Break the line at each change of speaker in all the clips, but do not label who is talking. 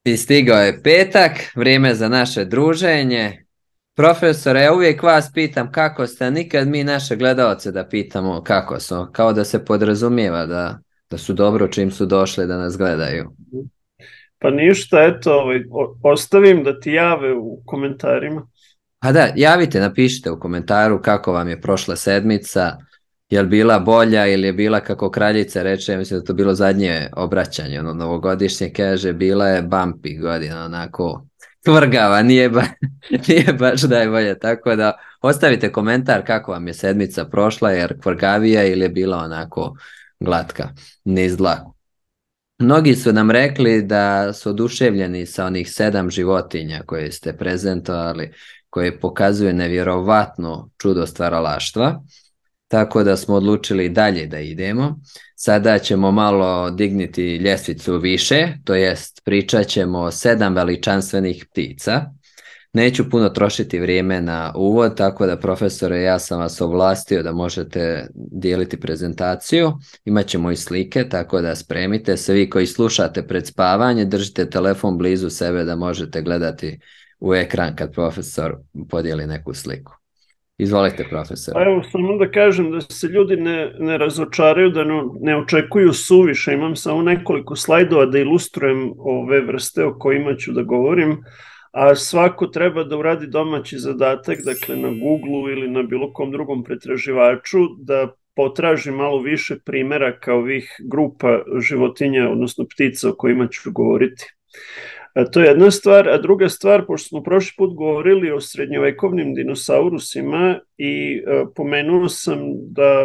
I stigao je petak, vrijeme za naše druženje. Profesore, ja uvijek vas pitam kako ste, nikad mi naše gledaoce da pitamo kako su, kao da se podrazumijeva da su dobro čim su došli da nas gledaju.
Pa ništa, eto, ostavim da ti jave u komentarima.
A da, javite, napišite u komentaru kako vam je prošla sedmica, je li bila bolja ili je bila kako kraljica reče, mislim da to bilo zadnje obraćanje, ono novogodišnje kaže, bila je bumpy godina, onako tvrgava, nije baš da je bolje, tako da ostavite komentar kako vam je sedmica prošla, jer tvrgavija ili je bila onako glatka, niz dlaku. Mnogi su nam rekli da su oduševljeni sa onih 7 životinja koje ste prezentovali, koje pokazuju nevjerovatno čudo stvaralaštva, tako da smo odlučili dalje da idemo. Sada ćemo malo dignuti ljestvicu više, to jest pričat ćemo o 7 veličanstvenih ptica. Neću puno trošiti vrijeme na uvod, tako da profesore, ja sam vas ovlastio da možete dijeliti prezentaciju. Imaćemo i slike, tako da spremite se. Vi koji slušate pred spavanje, držite telefon blizu sebe da možete gledati u ekran kad profesor podijeli neku sliku. Izvolite, profesor.
Pa evo, samo da kažem da se ljudi ne razočaraju, da ne očekuju suviše. Imam samo nekoliko slajdova da ilustrujem ove vrste o kojima ću da govorim, a svako treba da uradi domaći zadatak, dakle na Google ili na bilo kom drugom pretraživaču, da potraži malo više primjeraka ovih grupa životinja, odnosno ptica o kojima ću govoriti. To je jedna stvar, a druga stvar, pošto smo prošli put govorili o srednjovekovnim dinosaurusima i pomenuo sam da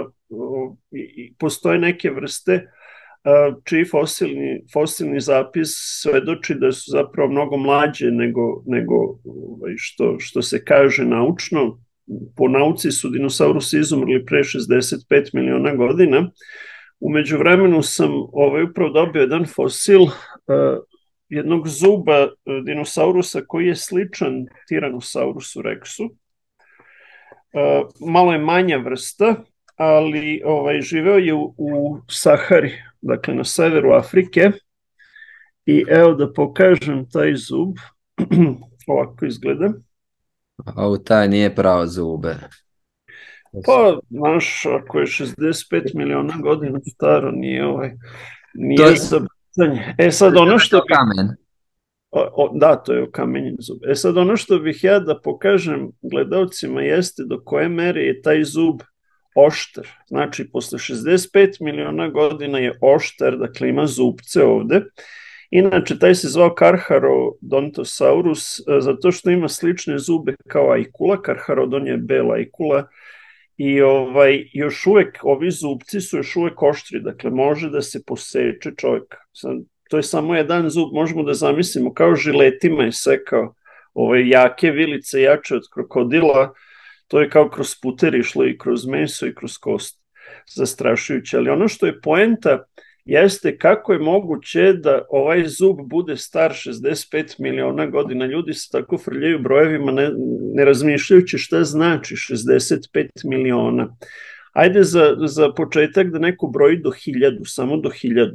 postoje neke vrste čiji fosilni zapis svedoči da su zapravo mnogo mlađe nego što se kaže naučno. Po nauci su dinosaurusi izumrli pre 65 miliona godina. U međuvremenu sam upravo dobio jedan fosil jednog zuba dinosaurusa koji je sličan Tyrannosaurusu rexu. Malo je manja vrsta, ali živeo je u Sahari, dakle na severu Afrike. I evo da pokažem taj zub. Ovako izgleda.
Ovo taj nije pravo zube.
Pa, znaš, ako je 65 miliona godina staro, nije za bacanje. Sad ono što bih...
Kamen.
Da, to je okamenjen zub. Sad ono što bih ja da pokažem gledalcima jeste do koje mere je taj zub oštar. Znači, posle 65 miliona godina je oštar, dakle ima zubce ovde. Inače, taj se zvao Carcharodontosaurus zato što ima slične zube kao ajkula. Carcharodon je bela ajkula. I još uvek, ovi zubci su još uvek oštri, dakle može da se poseče čovjek. To je samo jedan zub, možemo da zamislimo kao žiletima je sekao jake vilice, jače od krokodila, to je kao kroz puter išlo i kroz meso i kroz kost. Zastrašujuće, ali ono što je poenta jeste kako je moguće da ovaj zub bude star 65 miliona godina. Ljudi se tako frljaju brojevima ne razmišljajući šta znači 65 miliona. Ajde za početak da neko broji do 1000, samo do 1000.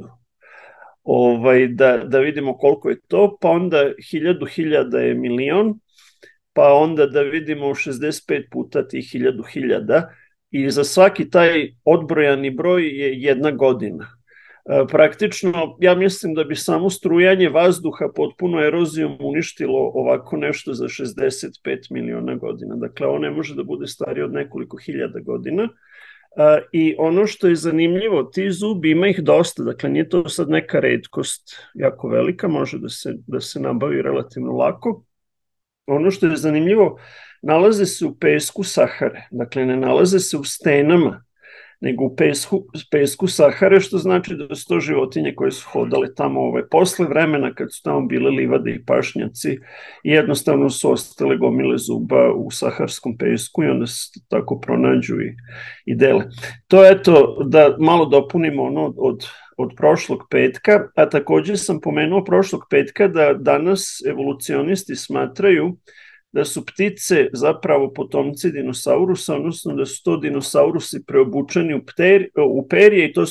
Da vidimo koliko je to, pa onda 1000 hiljada je milion, pa onda da vidimo 65 puta tih 1000 hiljada i za svaki taj odbrojani broj je 1 godina. Praktično, ja mislim da bi samo strujanje vazduha potpuno erozijom uništilo ovako nešto za 65 miliona godina. Dakle, ovo ne može da bude starije od nekoliko hiljada godina. I ono što je zanimljivo, ti zubi ima ih dosta, dakle nije to sad neka retkost jako velika, može da se nabavi relativno lako. Ono što je zanimljivo, nalaze se u pesku Sahare, dakle ne nalaze se u stenama, nego u pesku Sahare, što znači da su to životinje koje su hodale tamo posle vremena kad su tamo bile livade i pašnjaci i jednostavno su ostale gomile zuba u saharskom pesku i onda se tako pronađu i dele. To eto da malo dopunimo ono od prošlog petka, a također sam pomenuo prošlog petka da danas evolucionisti smatraju da su ptice zapravo potomci dinosaurusa, odnosno da su to dinosaurusi preobučeni u perje i to su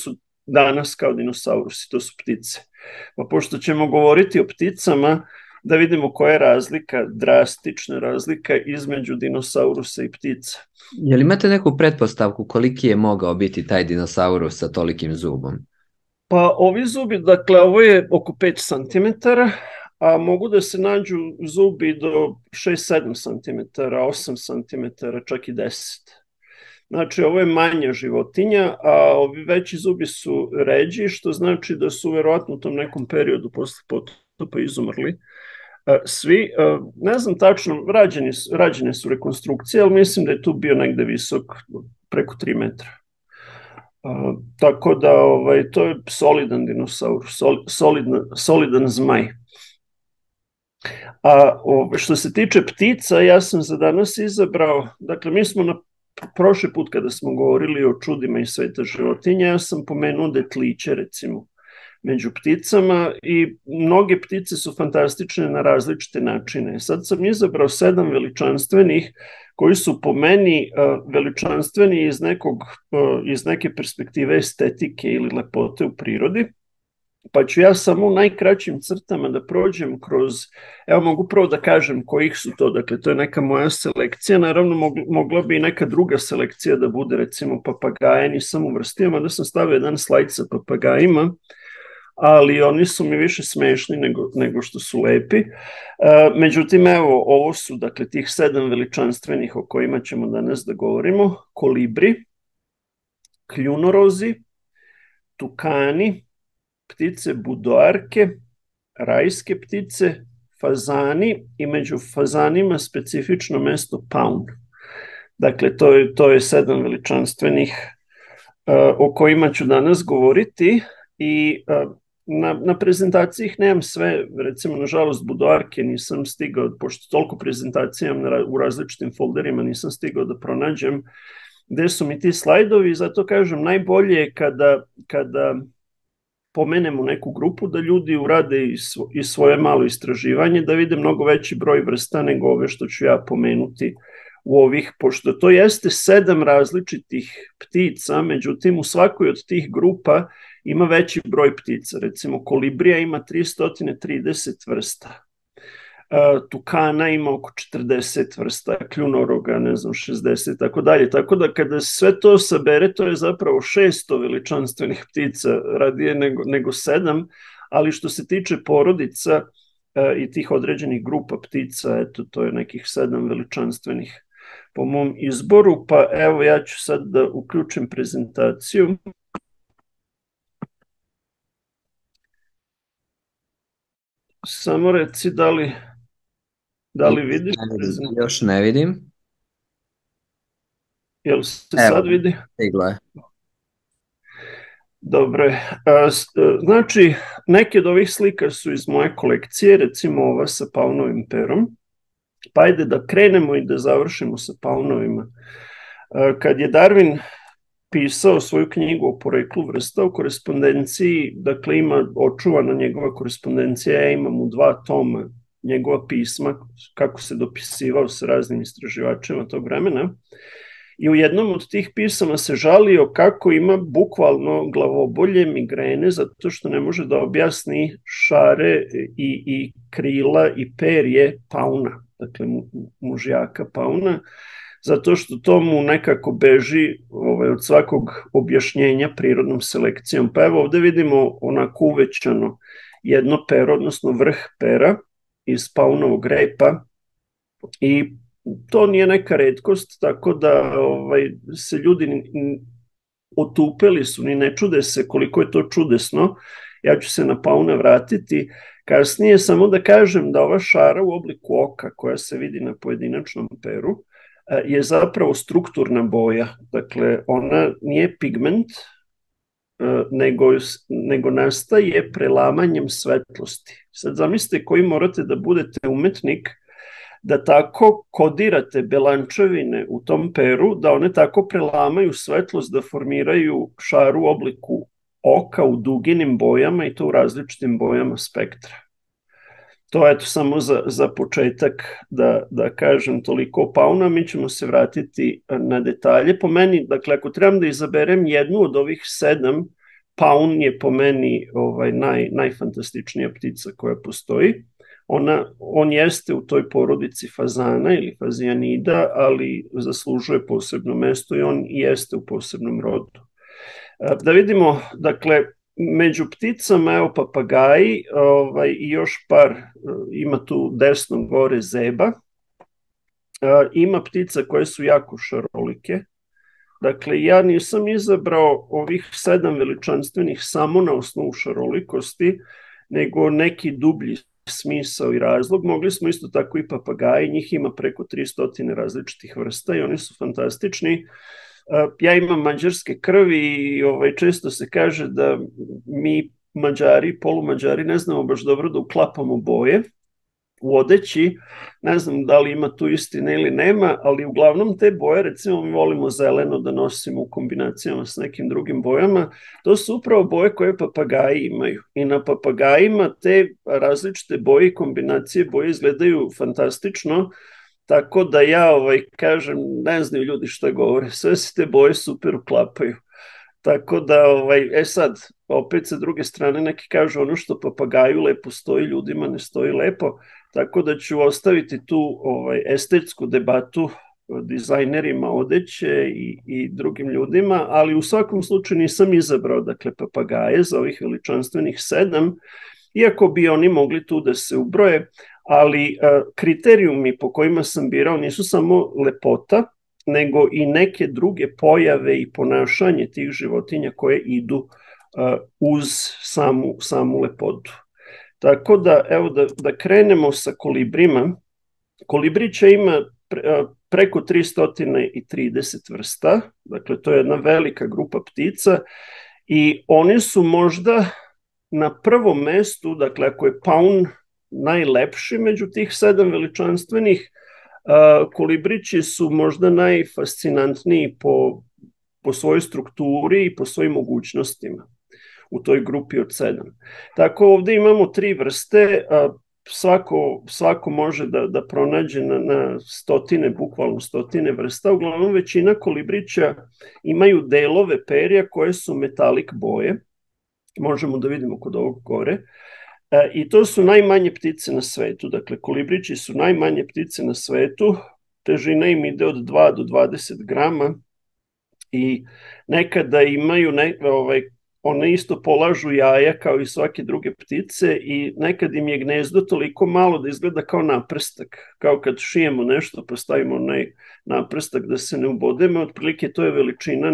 danas kao dinosaurusi, to su ptice. Pa pošto ćemo govoriti o pticama, da vidimo koja je razlika, drastična razlika između dinosaurusa i ptica.
Jel imate neku pretpostavku koliki je mogao biti taj dinosaurus sa tolikim zubom?
Pa ovi zubi, dakle ovo je oko 5 cm, a mogu da se nađu zubi do 6-7 cm, 8 cm, čak i 10. Znači ovo je manja životinja, a ovi veći zubi su ređi, što znači da su verovatno u tom nekom periodu posle potopa izumrli. Svi, ne znam tačno, rađene su rekonstrukcije, ali mislim da je tu bio negde visok preko 3 metra. Tako da to je solidan dinosaur, solidan zmaj. A što se tiče ptica, ja sam za danas izabrao, dakle mi smo prošli put kada smo govorili o čudima i sveta životinja, ja sam pomenuo detliće recimo među pticama i mnoge ptice su fantastične na različite načine. Sad sam izabrao 7 veličanstvenih koji su po meni veličanstveni iz neke perspektive estetike ili lepote u prirodi. Pa ću ja samo u najkraćim crtama da prođem kroz, evo mogu prvo da kažem kojih su to, dakle to je neka moja selekcija, naravno mogla bi i neka druga selekcija da bude recimo papagaje, nisam uvrstio, mada sam stavio jedan slajd sa papagajima, ali oni su mi više smešni nego što su lepi. Međutim, evo, ovo su dakle tih 7 veličanstvenih o kojima ćemo danas da govorimo: kolibri, kljunorozi, tukani, ptice budoarke, rajske ptice, fazani i među fazanima specifično mesto paun. Dakle, to je 7 veličanstvenih o kojima ću danas govoriti i na prezentaciji ih nemam sve, recimo nažalost budoarke nisam stigao, pošto toliko prezentacija imam u različitim folderima, nisam stigao da pronađem gde su mi ti slajdovi, zato kažem najbolje je kada pomenemo neku grupu da ljudi urade i svoje malo istraživanje, da vide mnogo veći broj vrsta nego ove što ću ja pomenuti u ovih, pošto to jeste 7 različitih ptica, međutim u svakoj od tih grupa ima veći broj ptica. Recimo kolibrija ima 330 vrsta, tukana ima oko 40 vrsta, kljunoroga ne znam 60, tako dalje. Tako da kada sve to sabere, to je zapravo 600 veličanstvenih ptica radije nego 7, ali što se tiče porodica i tih određenih grupa ptica, eto to je nekih 7 veličanstvenih po mom izboru, pa evo ja ću sad da uključim prezentaciju. Samo reci da li vidiš?
Još ne vidim.
Jel se sad vidi?
Stiglo je.
Dobre, znači neke od ovih slika su iz moje kolekcije, recimo ova sa paunovim perom, pa ajde da krenemo i da završimo sa paunovima. Kad je Darwin pisao svoju knjigu o poreklu vrsta u korespondenciji, dakle ima očuvana njegova korespondencija, ja imam u 2 toma njegova pisma, kako se dopisivao sa raznim istraživačima tog vremena. I u jednom od tih pisama se žalio kako ima bukvalno glavobolje, migrene, zato što ne može da objasni šare i krila i perje pauna, dakle mužjaka pauna, zato što to mu nekako beži od svakog objašnjenja prirodnom selekcijom. Pa evo ovde vidimo onako uvećano jedno pero, odnosno vrh pera iz paunovog repa i to nije neka retkost, tako da se ljudi otupeli su, ni ne čude se koliko je to čudesno. Ja ću se na pauna vratiti kasnije, samo da kažem da ova šara u obliku oka koja se vidi na pojedinačnom peru je zapravo strukturna boja. Dakle, ona nije pigment, nego nastaje prelamanjem svetlosti. Sad zamislite koji morate da budete umetnik da tako kodirate belančevine u tom peru, da one tako prelamaju svetlost da formiraju šaru u obliku oka u duginim bojama i to u različitim bojama spektra. To je samo za početak da kažem toliko o pauna, mi ćemo se vratiti na detalje. Po meni, dakle, ako trebam da izaberem jednu od ovih 7 paun je po meni najfantastičnija ptica koja postoji. On jeste u toj porodici fazana ili fazijanida, ali zaslužuje posebno mesto i on jeste u posebnom rodu. Da vidimo, dakle, među pticama, evo papagaji i još par, ima tu desno gore zeba. Ima ptica koje su jako šarolike. Dakle, ja nisam izabrao ovih 7 veličanstvenih samo na osnovu šarolikosti, nego neki dublji smisao i razlog. Mogli smo isto tako i papagaji, njih ima preko 300 različitih vrsta i oni su fantastični. Ja imam mađarske krvi i često se kaže da mi Mađari, polumađari, ne znamo baš dobro da uklapamo boje u odeći. Ne znam da li ima tu istine ili nema, ali uglavnom te boje, recimo mi volimo zeleno da nosimo u kombinacijama s nekim drugim bojama, to su upravo boje koje papagaji imaju. I na papagajima te različite boje i kombinacije boje izgledaju fantastično, tako da ja kažem, ne znaju ljudi šta govore, sve se te boje super uklapaju. Tako da, sad, opet sa druge strane neki kažu ono što papagaju lepo stoji, ljudima ne stoji lepo, tako da ću ostaviti tu estetsku debatu dizajnerima odeće i drugim ljudima, ali u svakom slučaju nisam izabrao, dakle, papagaje za ovih veličanstvenih 7, iako bi oni mogli tu da se ubroje, ali kriterijumi po kojima sam birao nisu samo lepota, nego i neke druge pojave i ponašanje tih životinja koje idu uz samu lepotu. Tako da, evo da krenemo sa kolibrima. Kolibrića ima preko 330 vrsta, dakle to je jedna velika grupa ptica i oni su možda na prvom mestu, dakle ako je paun najlepši među tih 7 veličanstvenih, kolibrići su možda najfascinantniji po svojoj strukturi i po svojim mogućnostima u toj grupi od 7. Tako ovdje imamo 3 vrste, svako može da pronađe na stotine, bukvalno stotine vrsta. Uglavnom većina kolibrića imaju delove perja koje su metalik boje, možemo da vidimo kod ovog gore. I to su najmanje ptice na svetu, dakle kolibrići su najmanje ptice na svetu, težina im ide od 2 do 20 grama i nekada imaju, one isto polažu jaja kao i svake druge ptice i nekad im je gnezdo toliko malo da izgleda kao naprstak, kao kad šijemo nešto pa stavimo onaj naprstak da se ne ubodemo, otprilike to je veličina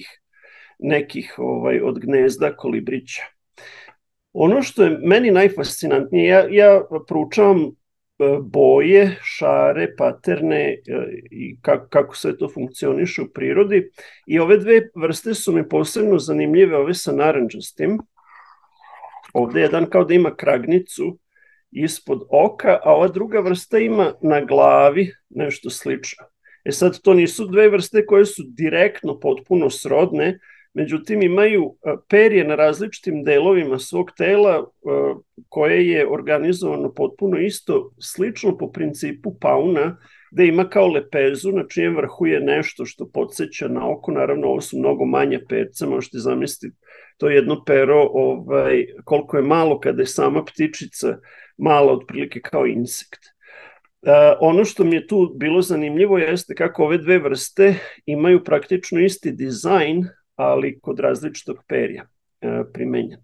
nekih od gnezda kolibrića. Ono što je meni najfascinantnije, ja proučavam boje, šare, paterne i kako sve to funkcioniše u prirodi i ove 2 vrste su mi posebno zanimljive, ove sa narandžastim. Ovdje jedan kao da ima kragnicu ispod oka, a ova druga vrsta ima na glavi nešto slično. Sad to nisu 2 vrste koje su direktno potpuno srodne, međutim imaju perje na različitim delovima svog tela koje je organizovano potpuno isto, slično po principu pauna, gde ima kao lepezu na čijem vrhu je nešto što podsjeća na oko. Naravno, ovo su mnogo manje perca, možete zamisliti to jedno pero koliko je malo kada je sama ptičica mala, otprilike kao insekt. Ono što mi je tu bilo zanimljivo jeste kako ove 2 vrste imaju praktično isti dizajn, ali kod različitog perja primenjen.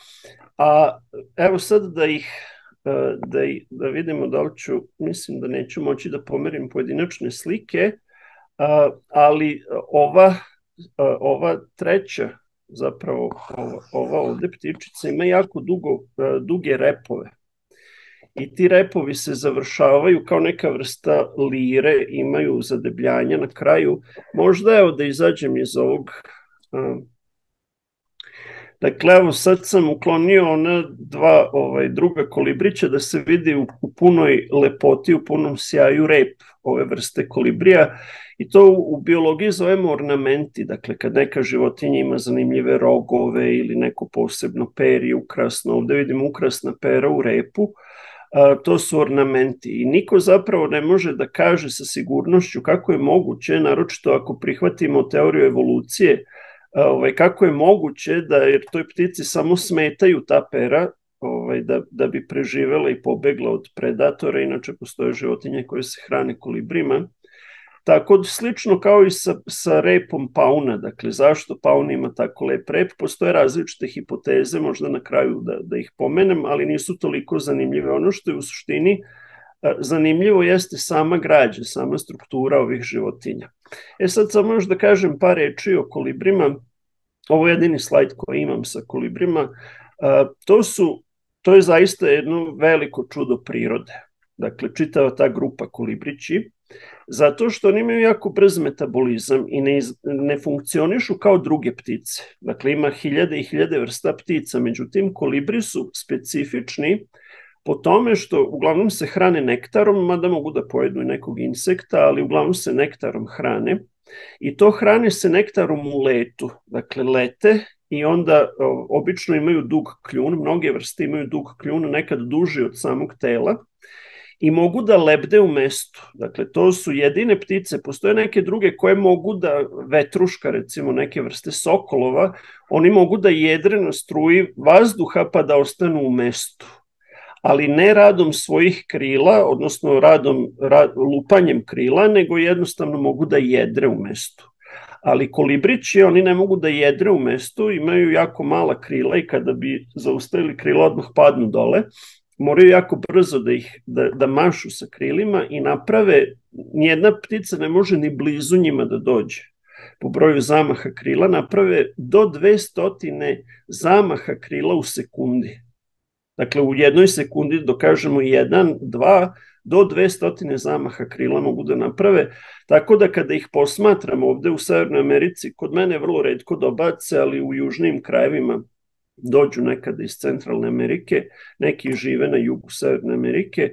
A evo sad da vidimo da li ću, mislim da neću moći da pomerim pojedinačne slike, ali ova treća, zapravo ova ovde ptičica ima jako duge repove. I ti repovi se završavaju kao neka vrsta lire, imaju zadebljanja na kraju. Možda evo da izađem iz ovog. Dakle, evo sad sam uklonio ona 2 druga kolibrića da se vidi u punoj lepoti, u punom sjaju rep ove vrste kolibrija i to u biologiji zovemo ornamenti, dakle kad neka životinja ima zanimljive rogove ili neko posebno perje ukrasno, ovdje vidimo ukrasna pera u repu, to su ornamenti i niko zapravo ne može da kaže sa sigurnošću kako je moguće, naročito ako prihvatimo teoriju evolucije, kako je moguće da, jer toj ptici samo smetaju ta pera, da bi preživela i pobegla od predatora, inače postoje životinje koje se hrane kolibrima. Tako slično kao i sa repom pauna, dakle zašto paun ima tako lep rep, postoje različite hipoteze, možda na kraju da ih pomenem, ali nisu toliko zanimljive. Ono što je u suštini zanimljivo jeste sama građa, sama struktura ovih životinja. Sad samo još da kažem par reči o kolibrima. Ovo je jedini slajd koji imam sa kolibrima. To je zaista jedno veliko čudo prirode. Dakle, čitava ta grupa kolibrići, zato što oni imaju jako brz metabolizam i ne funkcionišu kao druge ptice. Dakle, ima hiljade i hiljade vrsta ptica, međutim, kolibri su specifični po tome što uglavnom se hrane nektarom, mada mogu da pojedu i nekog insekta, ali uglavnom se nektarom hrane. I to hrane se nektarom u letu. Dakle, lete i onda obično imaju dug kljun, mnoge vrste imaju dug kljun, nekad duži od samog tela, i mogu da lebde u mestu. Dakle, to su jedine ptice. Postoje neke druge koje mogu da, vetruška, recimo neke vrste sokolova, oni mogu da jedre na struji vazduha pa da ostanu u mestu. Ali ne radom svojih krila, odnosno lupanjem krila, nego jednostavno mogu da jedre u mestu. Ali kolibrići, oni ne mogu da jedre u mestu, imaju jako mala krila i kada bi zaustavili krila odmah padnu dole. Moraju jako brzo da mašu sa krilima i naprave, nijedna ptica ne može ni blizu njima da dođe. Po broju zamaha krila naprave do 200 zamaha krila u sekundi. Dakle, u jednoj sekundi, dokažemo 1, 2, do 200 zamaha krila mogu da naprave, tako da kada ih posmatramo ovde u Severnoj Americi, kod mene vrlo retko dobace, ali u južnim krajevima dođu nekada iz Centralne Amerike, neki žive na jugu Severne Amerike,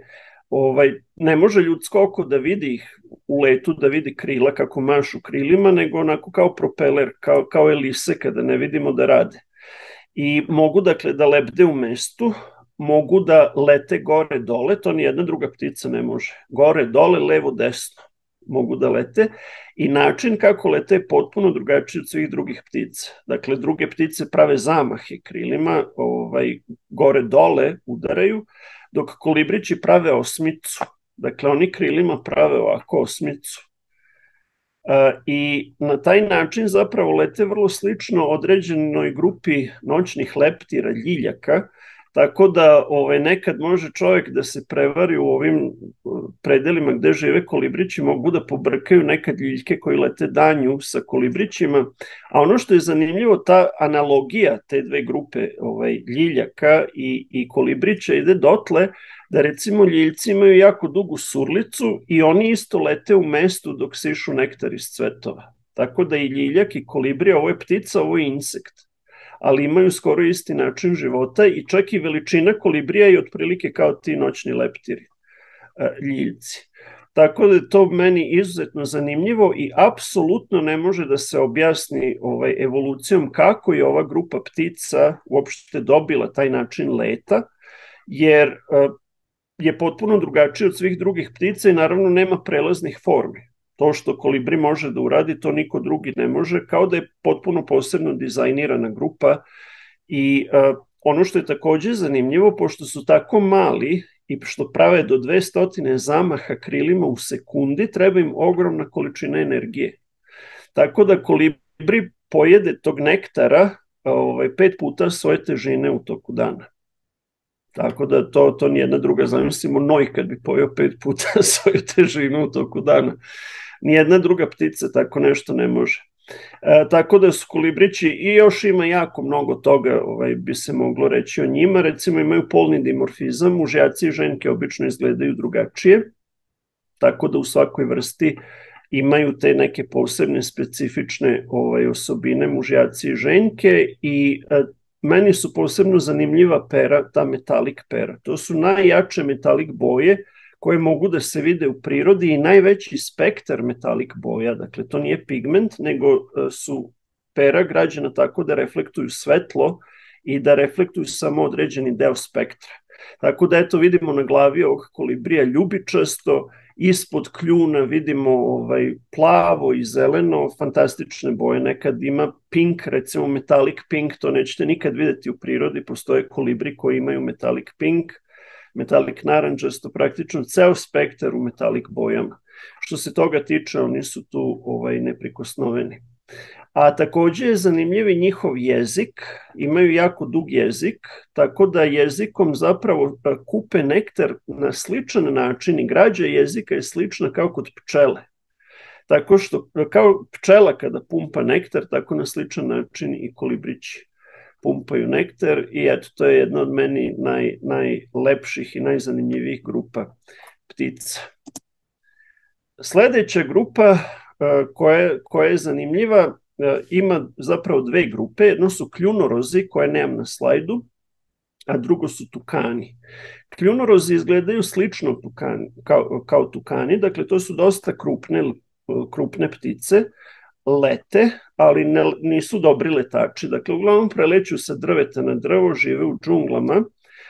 ne može ljudsko oko da vidi ih u letu, da vidi krila kako mašu krilima, nego onako kao propeler, kao elise kada ne vidimo da rade. I mogu dakle da lebde u mestu, mogu da lete gore dole, to nijedna druga ptica ne može. Gore dole, levo desno mogu da lete i način kako lete je potpuno drugačiji od svih drugih ptica. Dakle, druge ptice prave zamahe krilima, gore dole udaraju, dok kolibrići prave osmicu. Dakle, oni krilima prave ovako osmicu. I na taj način zapravo lete vrlo slično određenoj grupi noćnih leptira, ljiljaka, tako da nekad može čovjek da se prevari u ovim predelima gde žive kolibrići, mogu da pobrkaju nekad ljiljke koji lete danju sa kolibrićima, a ono što je zanimljivo, ta analogija te dve grupe ljiljaka i kolibrića ide dotle da recimo ljiljci imaju jako dugu surlicu i oni isto lete u mestu dok sišu nektar iz cvetova. Tako da i ljiljak i kolibrija, ovo je ptica, ovo je insekt, ali imaju skoro isti način života i čak i veličina kolibrija je otprilike kao ti noćni leptiri, ljiljci. Tako da je to meni izuzetno zanimljivo i apsolutno ne može da se objasni evolucijom kako je ova grupa ptica uopšte dobila taj način leta, jer je potpuno drugačije od svih drugih ptica i naravno nema prelaznih formi. To što kolibri može da uradi, to niko drugi ne može, kao da je potpuno posebno dizajnirana grupa. I ono što je takođe zanimljivo, pošto su tako mali i što prave do 200 zamaha krilima u sekundi, treba im ogromna količina energije. Tako da kolibri pojede tog nektara 5 puta svoje težine u toku dana. Tako da to nijedna druga, zamislimo noj kad bi pojeo 5 puta svoju težinu u toku dana. Nijedna druga ptica tako nešto ne može. Tako da su kolibrići, i još ima jako mnogo toga bi se moglo reći o njima, recimo imaju polni dimorfizam, mužjaci i ženke obično izgledaju drugačije, tako da u svakoj vrsti imaju te neke posebne specifične osobine mužjaci i ženke i meni su posebno zanimljiva pera, ta metalik pera. To su najjače metalik boje koje mogu da se vide u prirodi i najveći spektar metalik boja. Dakle, to nije pigment, nego su pera građena tako da reflektuju svetlo i da reflektuju samo određeni deo spektra. Tako da, eto, vidimo na glavi ovog kolibrija ljubičasto ispod kljuna vidimo plavo i zeleno, fantastične boje. Nekad ima pink, recimo metallic pink, to nećete nikad vidjeti u prirodi, postoje kolibri koji imaju metallic pink, metallic naranđasto, praktično ceo spektar u metallic bojama. Što se toga tiče, oni su tu neprikosnoveni. A takođe je zanimljiv i njihov jezik, imaju jako dug jezik, tako da jezikom zapravo kupe nektar na sličan način i građa jezika je slična kao kod pčele. Tako što kao pčela kada pumpa nektar, tako na sličan način i kolibrići pumpaju nektar i eto, to je jedna od meni najlepših i najzanimljivijih grupa ptica. Sledeća grupa koja je zanimljiva ima zapravo dve grupe. Jedno su kljunorozi koje nemam na slajdu, a drugo su tukani. Kljunorozi izgledaju slično kao tukani, dakle to su dosta krupne ptice, lete, ali nisu dobri letači. Dakle, uglavnom preleću sa drveta na drvo, žive u džunglama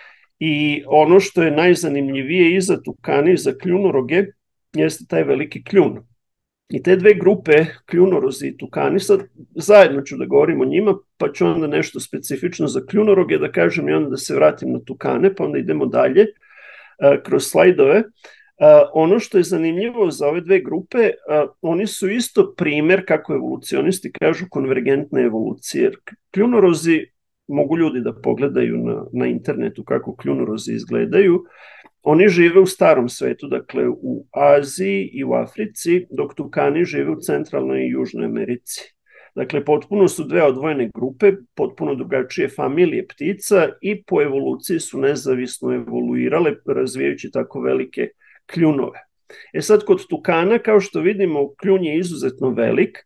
i ono što je najzanimljivije i za tukani i za kljunoroge jeste taj veliki kljun. I te dve grupe, kljunorozi i tukani, sad zajedno ću da govorim o njima, pa ću onda nešto specifično za kljunoroge da kažem i onda da se vratim na tukane, pa onda idemo dalje kroz slajdove. Ono što je zanimljivo za ove dve grupe, oni su isto primer, kako evolucionisti kažu, konvergentne evolucije. Jer kljunorozi, mogu ljudi da pogledaju na internetu kako kljunorozi izgledaju, oni žive u starom svetu, dakle u Aziji i u Africi, dok tukani žive u centralnoj i južnoj Americi. Dakle, potpuno su dve odvojene grupe, potpuno drugačije familije ptica i po evoluciji su nezavisno evoluirale, razvijajući tako velike kljunove. Sad, kod tukana, kao što vidimo, kljun je izuzetno velik,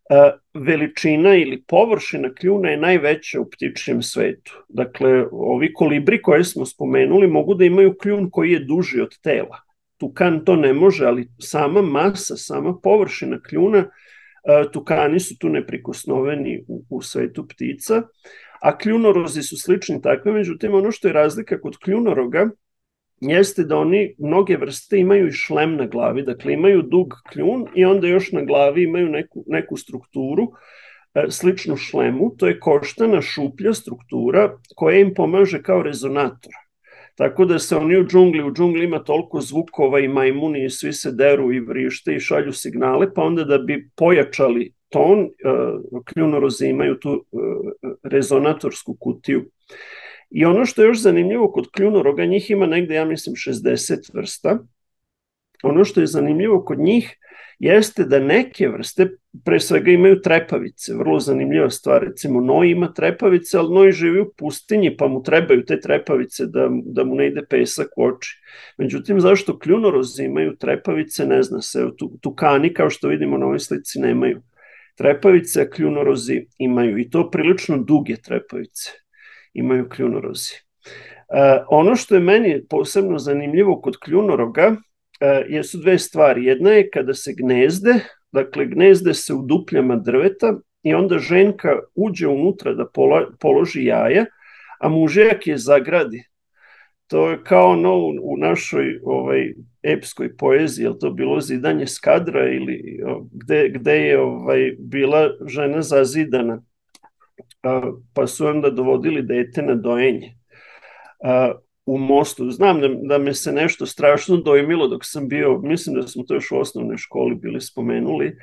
veličina ili površina kljuna je najveća u ptičijem svetu. Dakle, ovi kolibri koje smo spomenuli mogu da imaju kljun koji je duži od tela. Tukan to ne može, ali sama masa, sama površina kljuna, tukani su tu neprikosnoveni u svetu ptica, a kljunorozi su slični takve, međutim ono što je razlika kod kljunoroga jeste da oni, mnoge vrste imaju i šlem na glavi, dakle imaju dug kljun i onda još na glavi imaju neku strukturu sličnu šlemu, to je koštana šuplja struktura koja im pomaže kao rezonator. Tako da se oni u džungli ima toliko zvukova i majmuni i svi se deru i vrište i šalju signale, pa onda da bi pojačali ton, kljunorozi imaju tu rezonatorsku kutiju. I ono što je još zanimljivo kod kljunoroga, njih ima negde, ja mislim, 60 vrsta. Ono što je zanimljivo kod njih jeste da neke vrste, pre svega imaju trepavice, vrlo zanimljiva stvar, recimo noj ima trepavice, ali noj živi u pustinji, pa mu trebaju te trepavice da mu ne ide pesak u oči. Međutim, zašto kljunorozi imaju trepavice, ne zna se, tukani, kao što vidimo na ovoj slici, nemaju trepavice, a kljunorozi imaju, i to prilično duge trepavice imaju kljunorozi. Ono što je meni posebno zanimljivo kod kljunoroga jesu dve stvari. Jedna je kada se gnezde, dakle gnezde se u dupljama drveta i onda ženka uđe unutra da položi jaja, a mužjak je zagradi. To je kao u našoj epskoj poeziji, je to bilo zidanje Skadra ili gde je bila žena zazidana, pa su onda dovodili dete na dojenje u Mostu. Znam da me se nešto strašno dojmilo dok sam bio, mislim da smo to još u osnovnoj školi bili spomenuli,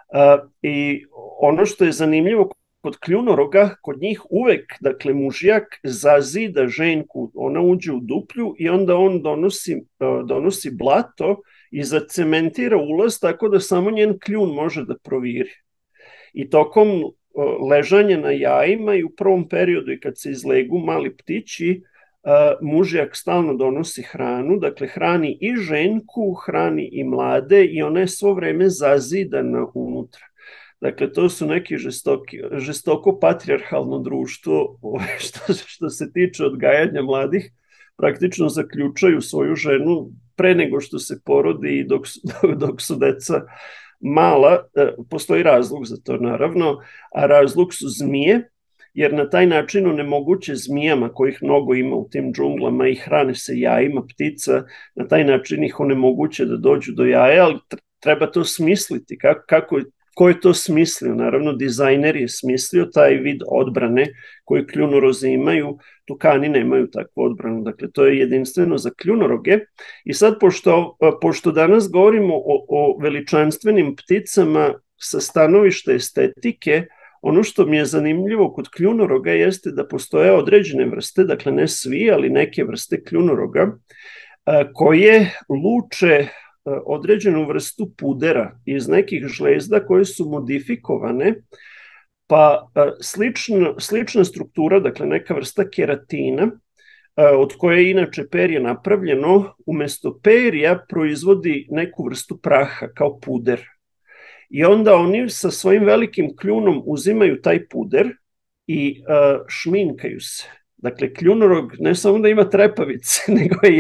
i ono što je zanimljivo kod kljunoroga, kod njih uvek, dakle, mužjak zazida ženku, ona uđe u duplju i onda on donosi blato i zacementira ulaz tako da samo njen kljun može da proviri. I tokom ležanja na jajima i u prvom periodu i kad se izlegu mali ptići, mužjak stalno donosi hranu, dakle hrani i ženku, hrani i mlade i ona je svo vreme zazidana unutra. Dakle, to su neki žestoko patrijarhalno društvo što se tiče odgajanja mladih, praktično zaključaju svoju ženu pre nego što se porodi i dok su deca mala. Postoji razlog za to, naravno, a razlog su zmije, jer na taj način onemoguće zmijama, kojih mnogo ima u tim džunglama i hrane se jajima ptica, na taj način ih onemoguće da dođu do jaja, ali treba to smisliti. Ko je to smislio? Naravno, dizajner je smislio taj vid odbrane koju kljunorozi imaju, tukani nemaju takvu odbranu. Dakle, to je jedinstveno za kljunoroge. I sad, pošto danas govorimo o veličanstvenim pticama sa stanovišta estetike, ono što mi je zanimljivo kod kljunoroga jeste da postoje određene vrste, dakle ne svi, ali neke vrste kljunoroga, koje luče određenu vrstu pudera iz nekih žlezda koje su modifikovane, pa slična struktura, dakle neka vrsta keratina, od koje je inače perje napravljeno, umesto perja proizvodi neku vrstu praha kao puder. I onda oni sa svojim velikim kljunom uzimaju taj puder i šminkaju se. Dakle, kljunorog ne samo da ima trepavice, nego je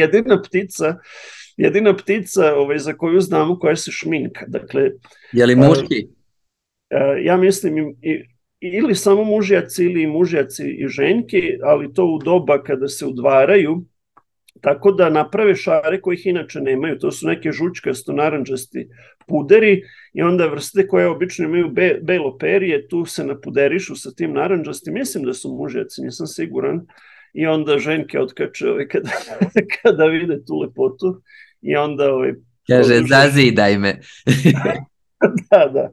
jedina ptica za koju znamo koja se šminka. Dakle,
je li muški?
Ja mislim ili samo mužjaci ili mužjaci i ženke, ali to u doba kada se udvaraju, tako da naprave šare kojih inače nemaju. To su neke žučkasto naranđasti puderi i onda vrste koje obično imaju belo perje, tu se napuderišu sa tim naranđastim. Mislim da su mužjaci, nisam siguran. I onda ženke otkače kada vide tu lepotu. I onda
kaže, zazidaj me.
Da.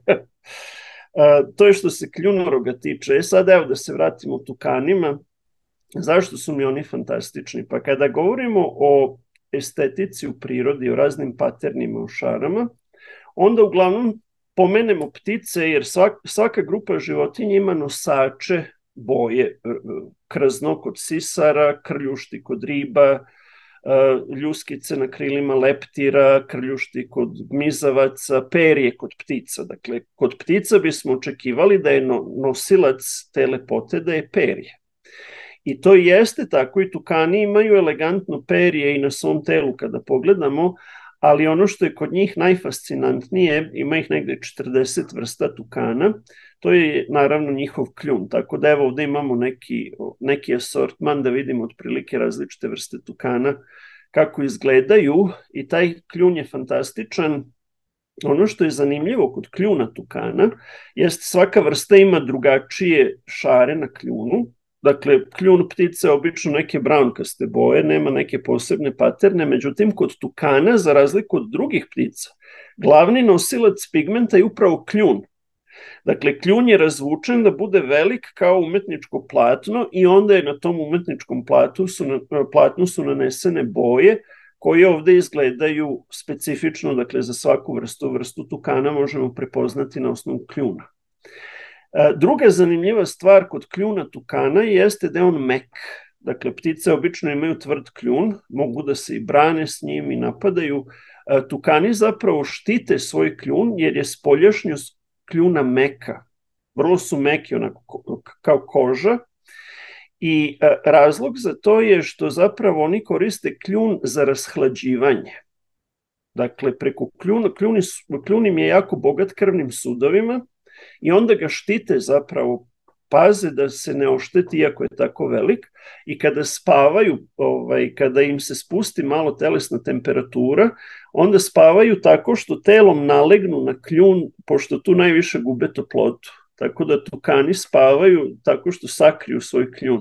To je što se kljunoroga tiče. Sad evo da se vratimo tukanima. Zašto su mi oni fantastični? Pa kada govorimo o estetici u prirodi, o raznim paternima u šarama, onda uglavnom pomenemo ptice, jer svaka grupa životinja ima nosače boje. Krzno kod sisara, krljušti kod riba, ljuskice na krilima leptira, krljušti kod gmizavaca, perje kod ptica. Dakle, kod ptica bismo očekivali da je nosilac te lepote da je perje. I to jeste tako, i tukani imaju elegantno perje i na svom telu kada pogledamo, ali ono što je kod njih najfascinantnije, ima ih negde 40 vrsta tukana, to je naravno njihov kljun. Tako da evo ovde imamo neki asortman da vidimo otprilike različite vrste tukana kako izgledaju i taj kljun je fantastičan. Ono što je zanimljivo kod kljuna tukana jest svaka vrsta ima drugačije šare na kljunu. Dakle, kljun ptice je obično neke braunkaste boje, nema neke posebne paterne, međutim kod tukana, za razliku od drugih ptica, glavni nosilac pigmenta je upravo kljun. Dakle, kljun je razvučen da bude velik kao umetničko platno i onda je na tom umetničkom platnu su nanesene boje koje ovde izgledaju specifično, dakle za svaku vrstu tukana možemo prepoznati na osnovu kljuna. Druga zanimljiva stvar kod kljuna tukana jeste da je on mek. Dakle, ptice obično imaju tvrd kljun, mogu da se i brane s njim i napadaju. Tukani zapravo štite svoj kljun jer je spoljašnjost kljuna meka. Vrlo su meki, onako kao koža. I razlog za to je što zapravo oni koriste kljun za rashlađivanje. Dakle, preko kljun im je jako bogat krvnim sudovima i onda ga štite, zapravo paze da se ne ošteti iako je tako velik, i kada spavaju, kada im se spusti malo telesna temperatura, onda spavaju tako što telom nalegnu na kljun, pošto tu najviše gube toplotu. Tako da tukani spavaju tako što sakriju svoj kljun.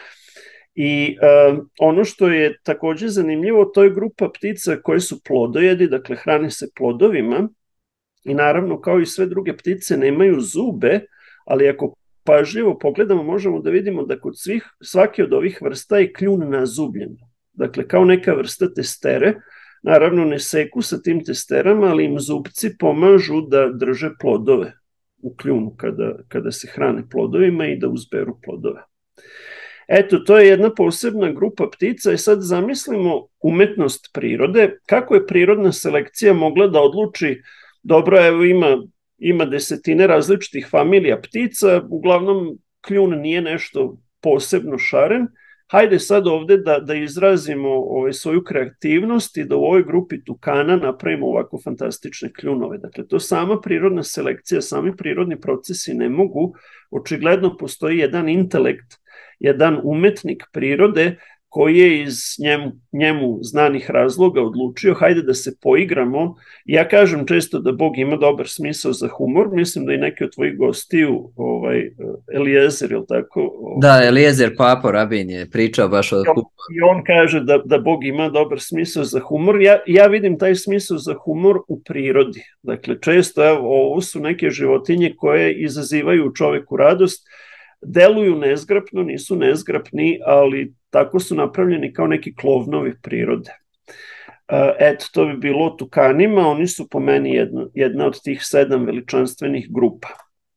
I ono što je takođe zanimljivo, to je grupa ptica koje su plodojedi, dakle hrane se plodovima i naravno kao i sve druge ptice nemaju zube, ali ako pažljivo pogledamo možemo da vidimo da kod svake od ovih vrsta je kljun nazubljen. Dakle, kao neka vrsta testere, naravno ne seku sa tim testerama, ali im zubci pomažu da drže plodove u kljunu kada se hrane plodovima i da uzberu plodove. Eto, to je jedna posebna grupa ptica i sad zamislimo umetnost prirode, kako je prirodna selekcija mogla da odluči, dobro, evo ima desetine različitih familija ptica, uglavnom kljun nije nešto posebno šaren, hajde sad ovde da izrazimo svoju kreativnost i da u ovoj grupi tukana napravimo ovako fantastične kljunove. Dakle, to sama prirodna selekcija, sami prirodni procesi ne mogu. Očigledno postoji jedan intelekt, jedan umetnik prirode koji je iz njemu znanih razloga odlučio, hajde da se poigramo. Ja kažem često da Bog ima dobar smisao za humor, mislim da i neki od tvojih gostiju, Eliezer, je li tako?
Da, Eliezer Papo Rabin je pričao baš o humoru.
I on kaže da Bog ima dobar smisao za humor. Ja vidim taj smisao za humor u prirodi. Dakle, često ovo su neke životinje koje izazivaju u čoveku radost, deluju nezgrapno, nisu nezgrapni, ali tako su napravljeni kao neki klovnovi prirode. Eto, to bi bilo o tukanima, oni su po meni jedna od tih 7 veličanstvenih grupa.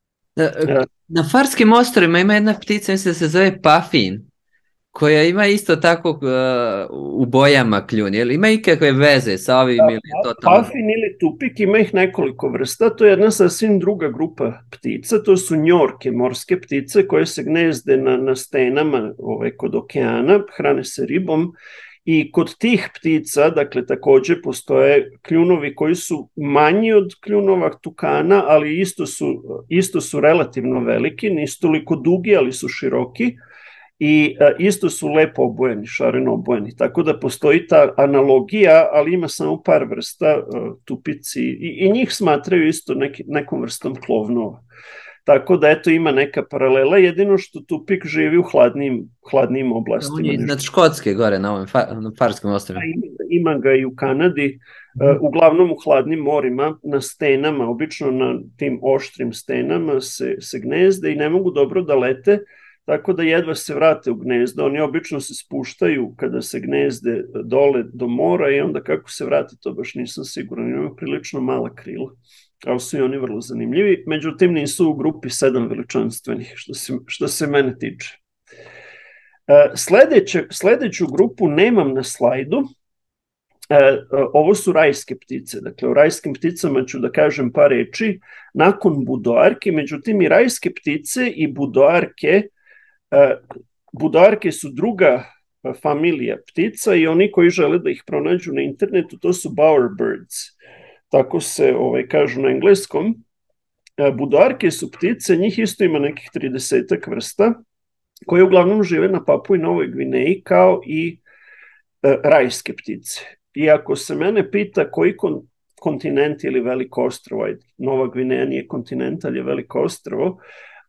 Na Farskim ostrvima ima jedna ptica, mislim da se zove pafin, koja ima isto tako u bojama kljun. Jel ima ikakve veze sa ovim ili to tamo?
Pafin ili tupik, ima ih nekoliko vrsta, to je jedna sasvim druga grupa ptica, to su njorke, morske ptice koje se gnezde na stenama kod okeana, hrane se ribom. I kod tih ptica, dakle, takođe postoje kljunovi koji su manji od kljunova tukana, ali isto su relativno veliki, nisu toliko dugi, ali su široki i isto su lepo obojeni, šareno obojeni. Tako da postoji ta analogija, ali ima samo par vrsta tupici i njih smatraju isto nekom vrstom klovnova. Tako da, eto, ima neka paralela, jedino što tupik živi u hladnijim oblastima.
On je iznad Škotske gore na ovim Farskim ostrvima.
Ima ga i u Kanadi, uglavnom u hladnim morima, na stenama, obično na tim oštrim stenama se gnezde i ne mogu dobro da lete, tako da jedva se vrate u gnezdo. Oni obično se spuštaju kada se gnezde dole do mora i onda kako se vrate, to baš nisam siguran. Imaju prilično mala krila, ali su i oni vrlo zanimljivi. Međutim, nisu u grupi 7 veličanstvenih, što se mene tiče. Sledeću grupu nemam na slajdu. Ovo su rajske ptice. Dakle, o rajskim pticama ću da kažem par reči nakon budoarki. Međutim, i rajske ptice i budoarke su druga familija ptica i oni koji žele da ih pronađu na internetu, to su bowerbirds. Tako se kažu na engleskom. Budoarke su ptice, njih isto ima nekih 30 vrsta, koje uglavnom žive na Papui Novoj Gvineji kao i rajske ptice. I ako se mene pita koji kontinent ili veliko ostrvo, Nova Gvineja nije kontinent, ali je veliko ostrvo,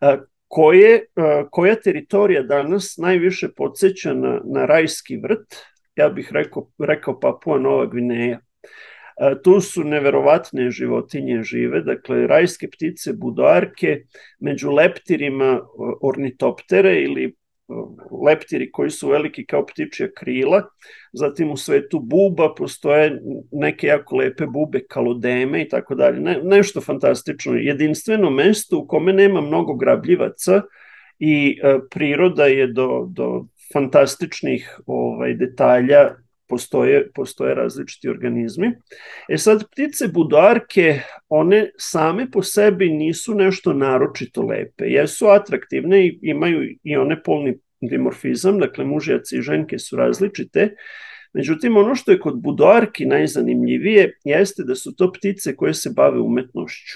koja teritorija danas najviše podsjeća na rajski vrt, ja bih rekao Papua Nova Gvineja. Tu su neverovatne životinje žive, dakle rajske ptice, budoarke, među leptirima ornitoptere ili leptiri koji su veliki kao ptičja krila, zatim u svetu buba postoje neke jako lepe bube, kalodeme i tako dalje. Nešto fantastično, jedinstveno mesto u kome nema mnogo grabljivaca i priroda je do fantastičnih detalja, postoje različiti organizmi. Sad, ptice budoarke, one same po sebi nisu nešto naročito lepe. Jesu atraktivne i imaju i one polni dimorfizam, dakle mužjaci i ženke su različite. Međutim, ono što je kod budoarki najzanimljivije jeste da su to ptice koje se bave umetnošću.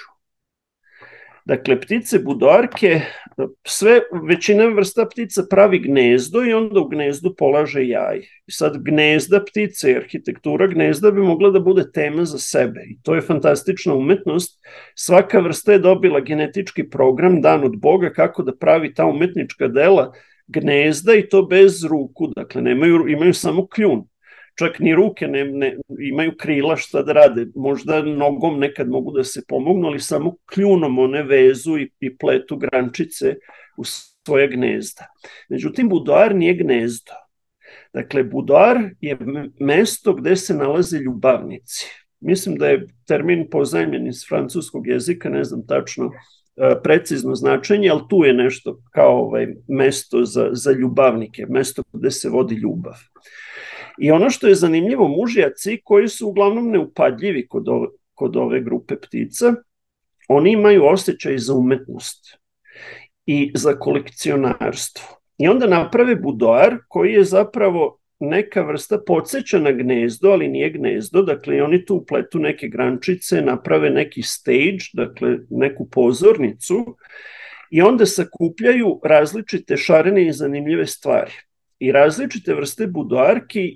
Dakle, ptice budoarke, većina vrsta ptica pravi gnezdo i onda u gnezdu polaže jaj. I sad gnezda ptice i arhitektura gnezda bi mogla da bude tema za sebe. I to je fantastična umetnost. Svaka vrsta je dobila genetički program dan od Boga kako da pravi ta umetnička dela gnezda i to bez ruku. Dakle, imaju samo kljun. Čak ni ruke imaju krila, šta da rade. Možda nogom nekad mogu da se pomognu, ali samo kljunom one vezu i pletu grančice u svoje gnezda. Međutim, budoar nije gnezdo. Dakle, budoar je mesto gde se nalaze ljubavnici. Mislim da je termin pozajmljen iz francuskog jezika, ne znam tačno precizno značenje, ali tu je nešto kao mesto za ljubavnike, mesto gde se vodi ljubav. I ono što je zanimljivo, mužjaci koji su uglavnom neupadljivi kod ove grupe ptica, oni imaju osjećaj za umetnost i za kolekcionarstvo. I onda naprave budoar koji je zapravo neka vrsta podsjeća na gnezdo, ali nije gnezdo, dakle oni tu upletu neke grančice, naprave neki stage, dakle neku pozornicu i onda sakupljaju različite šarene i zanimljive stvari. I različite vrste budoarki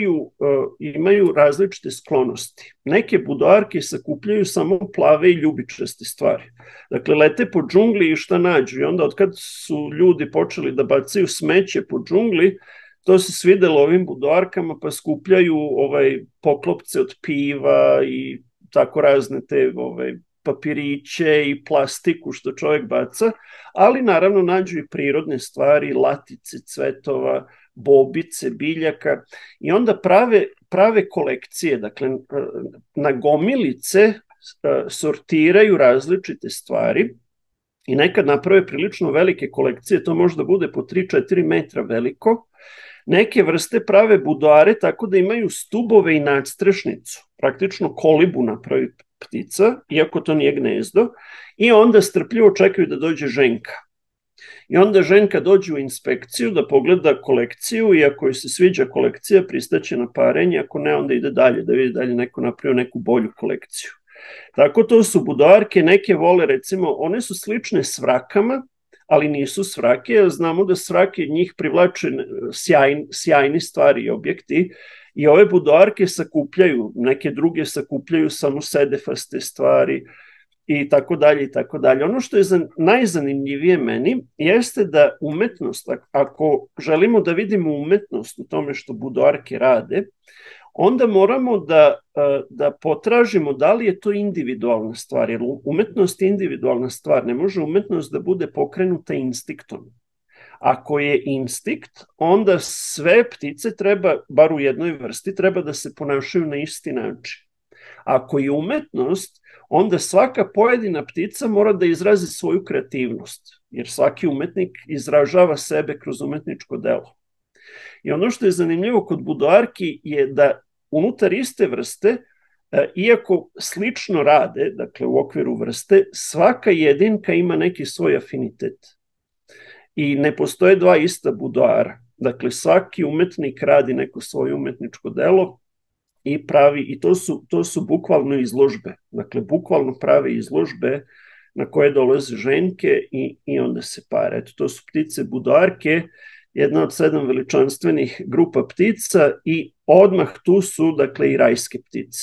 imaju različite sklonosti. Neke budoarke sakupljaju samo plave i ljubičaste stvari. Dakle, lete po džungli i šta nađu. I onda od kad su ljudi počeli da bacaju smeće po džungli, to se svidelo ovim budoarkama, pa skupljaju poklopce od piva i tako razne te papiriće i plastiku što čovjek baca, ali naravno nađu i prirodne stvari, latice, cvetova, bobice, biljaka i onda prave kolekcije, dakle na gomilice sortiraju različite stvari i nekad naprave prilično velike kolekcije, to možda bude po 3-4 metra veliko. Neke vrste prave budoare tako da imaju stubove i nadstrešnicu, praktično kolibu napravi ptica, iako to nije gnezdo, i onda strpljivo čekaju da dođe ženka. I onda ženka dođe u inspekciju da pogleda kolekciju i ako joj se sviđa kolekcija, pristaće na parenje, ako ne, onda ide dalje, da vidi dalje neko napravio neku bolju kolekciju. Tako to su budoarke, neke vole recimo, one su slične svrakama, ali nisu svrake, znamo da svrake njih privlače sjajni stvari i objekti i ove budoarke sakupljaju, neke druge sakupljaju samo sedefaste stvari i tako dalje i tako dalje. Ono što je najzanimljivije meni jeste da umetnost, ako želimo da vidimo umetnost u tome što budoarke rade, onda moramo da potražimo da li je to individualna stvar, jer umetnost je individualna stvar, ne može umetnost da bude pokrenuta instinktom. Ako je instinkt, onda sve ptice treba, bar u jednoj vrsti, treba da se ponašaju na isti način. Ako je umetnost, onda svaka pojedina ptica mora da izrazi svoju kreativnost, jer svaki umetnik izražava sebe kroz umetničko delo. I ono što je zanimljivo kod budoarki je da unutar iste vrste, iako slično rade, dakle u okviru vrste, svaka jedinka ima neki svoj afinitet. I ne postoje dva ista budoara. Dakle, svaki umetnik radi neko svoje umetničko delo i pravi, i to su bukvalno izložbe. Dakle, bukvalno prave izložbe na koje dolaze ženke i onda se pare. Eto, to su ptice budoarke, jedna od 7 veličanstvenih grupa ptica i odmah tu su, dakle, i rajske ptice.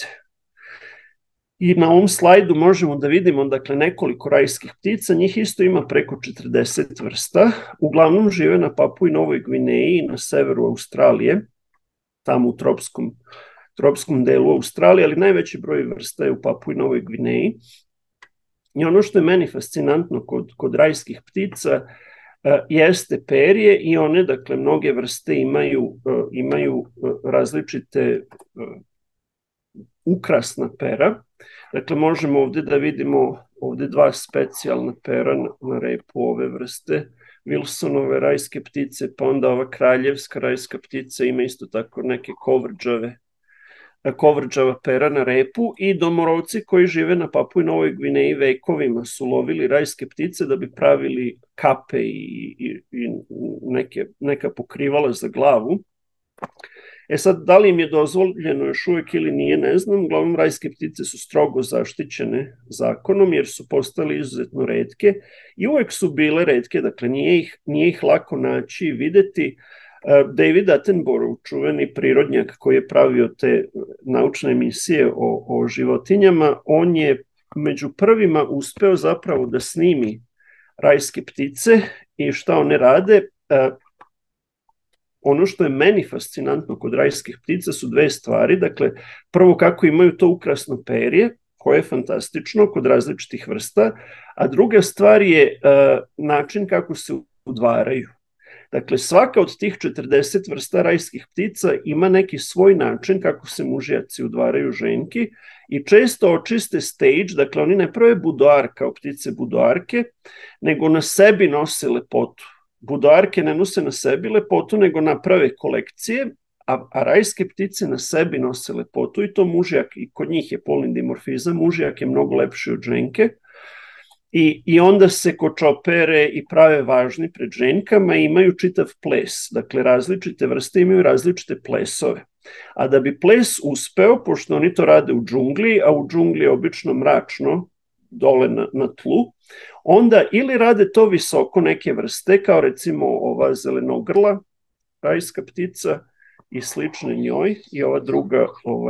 I na ovom slajdu možemo da vidimo, dakle, nekoliko rajskih ptica, njih isto ima preko 40 vrsta, uglavnom žive na Papui Novoj Gvineji i na severu Australije, tamo u tropskom delu Australije, ali najveći broj vrsta je u Papui Novoj Gvineji. I ono što je meni fascinantno kod rajskih ptica jeste perje i one, dakle, mnoge vrste imaju različite ukrasna pera. Dakle, možemo ovde da vidimo ovde 2 specijalna pera na repu ove vrste, Wilsonove rajske ptice, pa onda ova kraljevska rajska ptica ima isto tako neke kovrđava pera na repu i domorodci koji žive na Papui Novoj Gvineji vekovima su lovili rajske ptice da bi pravili kape i neka pokrivala za glavu. E sad, da li im je dozvoljeno još uvek ili nije, ne znam. Uglavnom, rajske ptice su strogo zaštićene zakonom jer su postale izuzetno retke i uvek su bile retke, dakle nije ih lako naći i videti. David Attenborough, čuveni prirodnjak koji je pravio te naučne emisije o životinjama, on je među prvima uspeo zapravo da snimi rajske ptice i šta one rade. Ono što je meni fascinantno kod rajskih ptica su 2 stvari. Dakle, prvo kako imaju to ukrasno perje, koje je fantastično kod različitih vrsta, a druga stvar je način kako se udvaraju. Dakle, svaka od tih 40 vrsta rajskih ptica ima neki svoj način kako se mužjaci udvaraju ženki i često očiste stage, dakle oni ne prave budoar kao ptice budoarke, nego na sebi nose lepotu. Budoarke ne nose na sebi lepotu, nego naprave kolekcije, a rajske ptice na sebi nose lepotu i to mužjak, i kod njih je polni dimorfizam, mužjak je mnogo lepši od ženke. I onda se kočopere i prave važni pred ženkama i imaju čitav ples. Dakle, različite vrste imaju različite plesove. A da bi ples uspeo, pošto oni to rade u džungli, a u džungli je obično mračno, dole na tlu, onda ili rade to visoko neke vrste, kao recimo ova zelenogrla, rajska ptica i slične njoj, i ova druga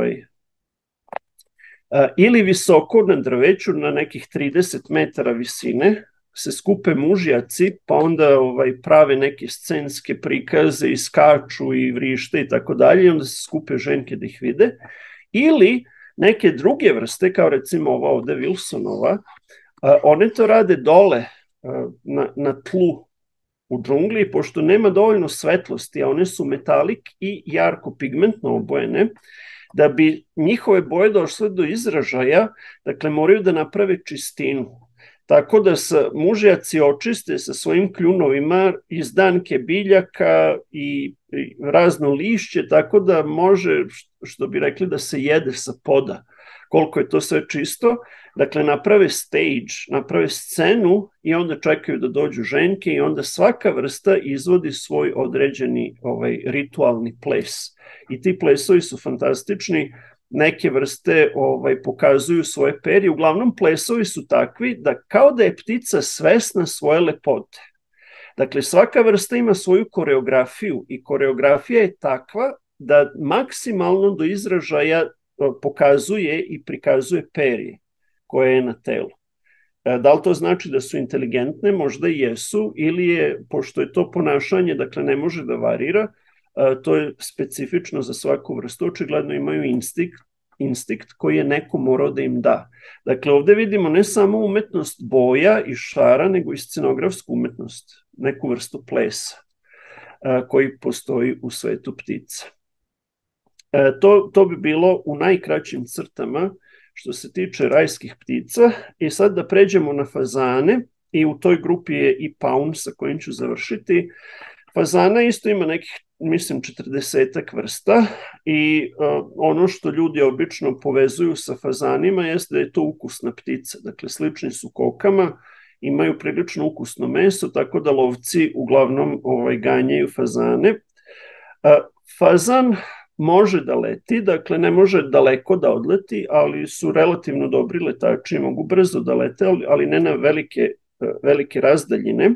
ili visoko na drveću na nekih 30 metara visine se skupe mužjaci, pa onda prave neke scenske prikaze i skaču i vrište i tako dalje, i onda se skupe ženke da ih vide. Ili neke druge vrste, kao recimo ova ovde Wilsonova, one to rade dole na tlu u džungli, pošto nema dovoljno svetlosti, a one su metalik i jarko pigmentno obojene, da bi njihove boje došle do izražaja, dakle moraju da naprave čistinu. Tako da mužjaci očiste sa svojim kljunovima izdanke biljaka i razno lišće, tako da može, što bi rekli, da se jede sa poda. Koliko je to sve čisto. Dakle, naprave stage, naprave scenu i onda čekaju da dođu ženke i onda svaka vrsta izvodi svoj određeni ritualni ples. I ti plesovi su fantastični. Neke vrste pokazuju svoje perje. Uglavnom, plesovi su takvi da kao da je ptica svesna svoje lepote. Dakle, svaka vrsta ima svoju koreografiju i koreografija je takva da maksimalno do izražaja pokazuje i prikazuje perje koje je na telu. Da li to znači da su inteligentne? Možda i jesu, ili je, pošto je to ponašanje, dakle ne može da varira, to je specifično za svaku vrstu, očigledno imaju instinkt koji je neko morao da im da. Dakle, ovde vidimo ne samo umetnost boja i šara, nego i scenografsku umetnost, neku vrstu plesa koji postoji u svetu ptica. To bi bilo u najkraćim crtama što se tiče rajskih ptica. I sad da pređemo na fazane, i u toj grupi je i paun sa kojim ću završiti. Fazana isto ima nekih, mislim, 40-ak vrsta i ono što ljudi obično povezuju sa fazanima jeste da je to ukusna ptica. Dakle, slični su kokama, imaju prilično ukusno meso, tako da lovci uglavnom ganjaju fazane. Fazan može da leti, dakle ne može daleko da odleti, ali su relativno dobri letači, mogu brzo da lete, ali ne na velike razdaljine.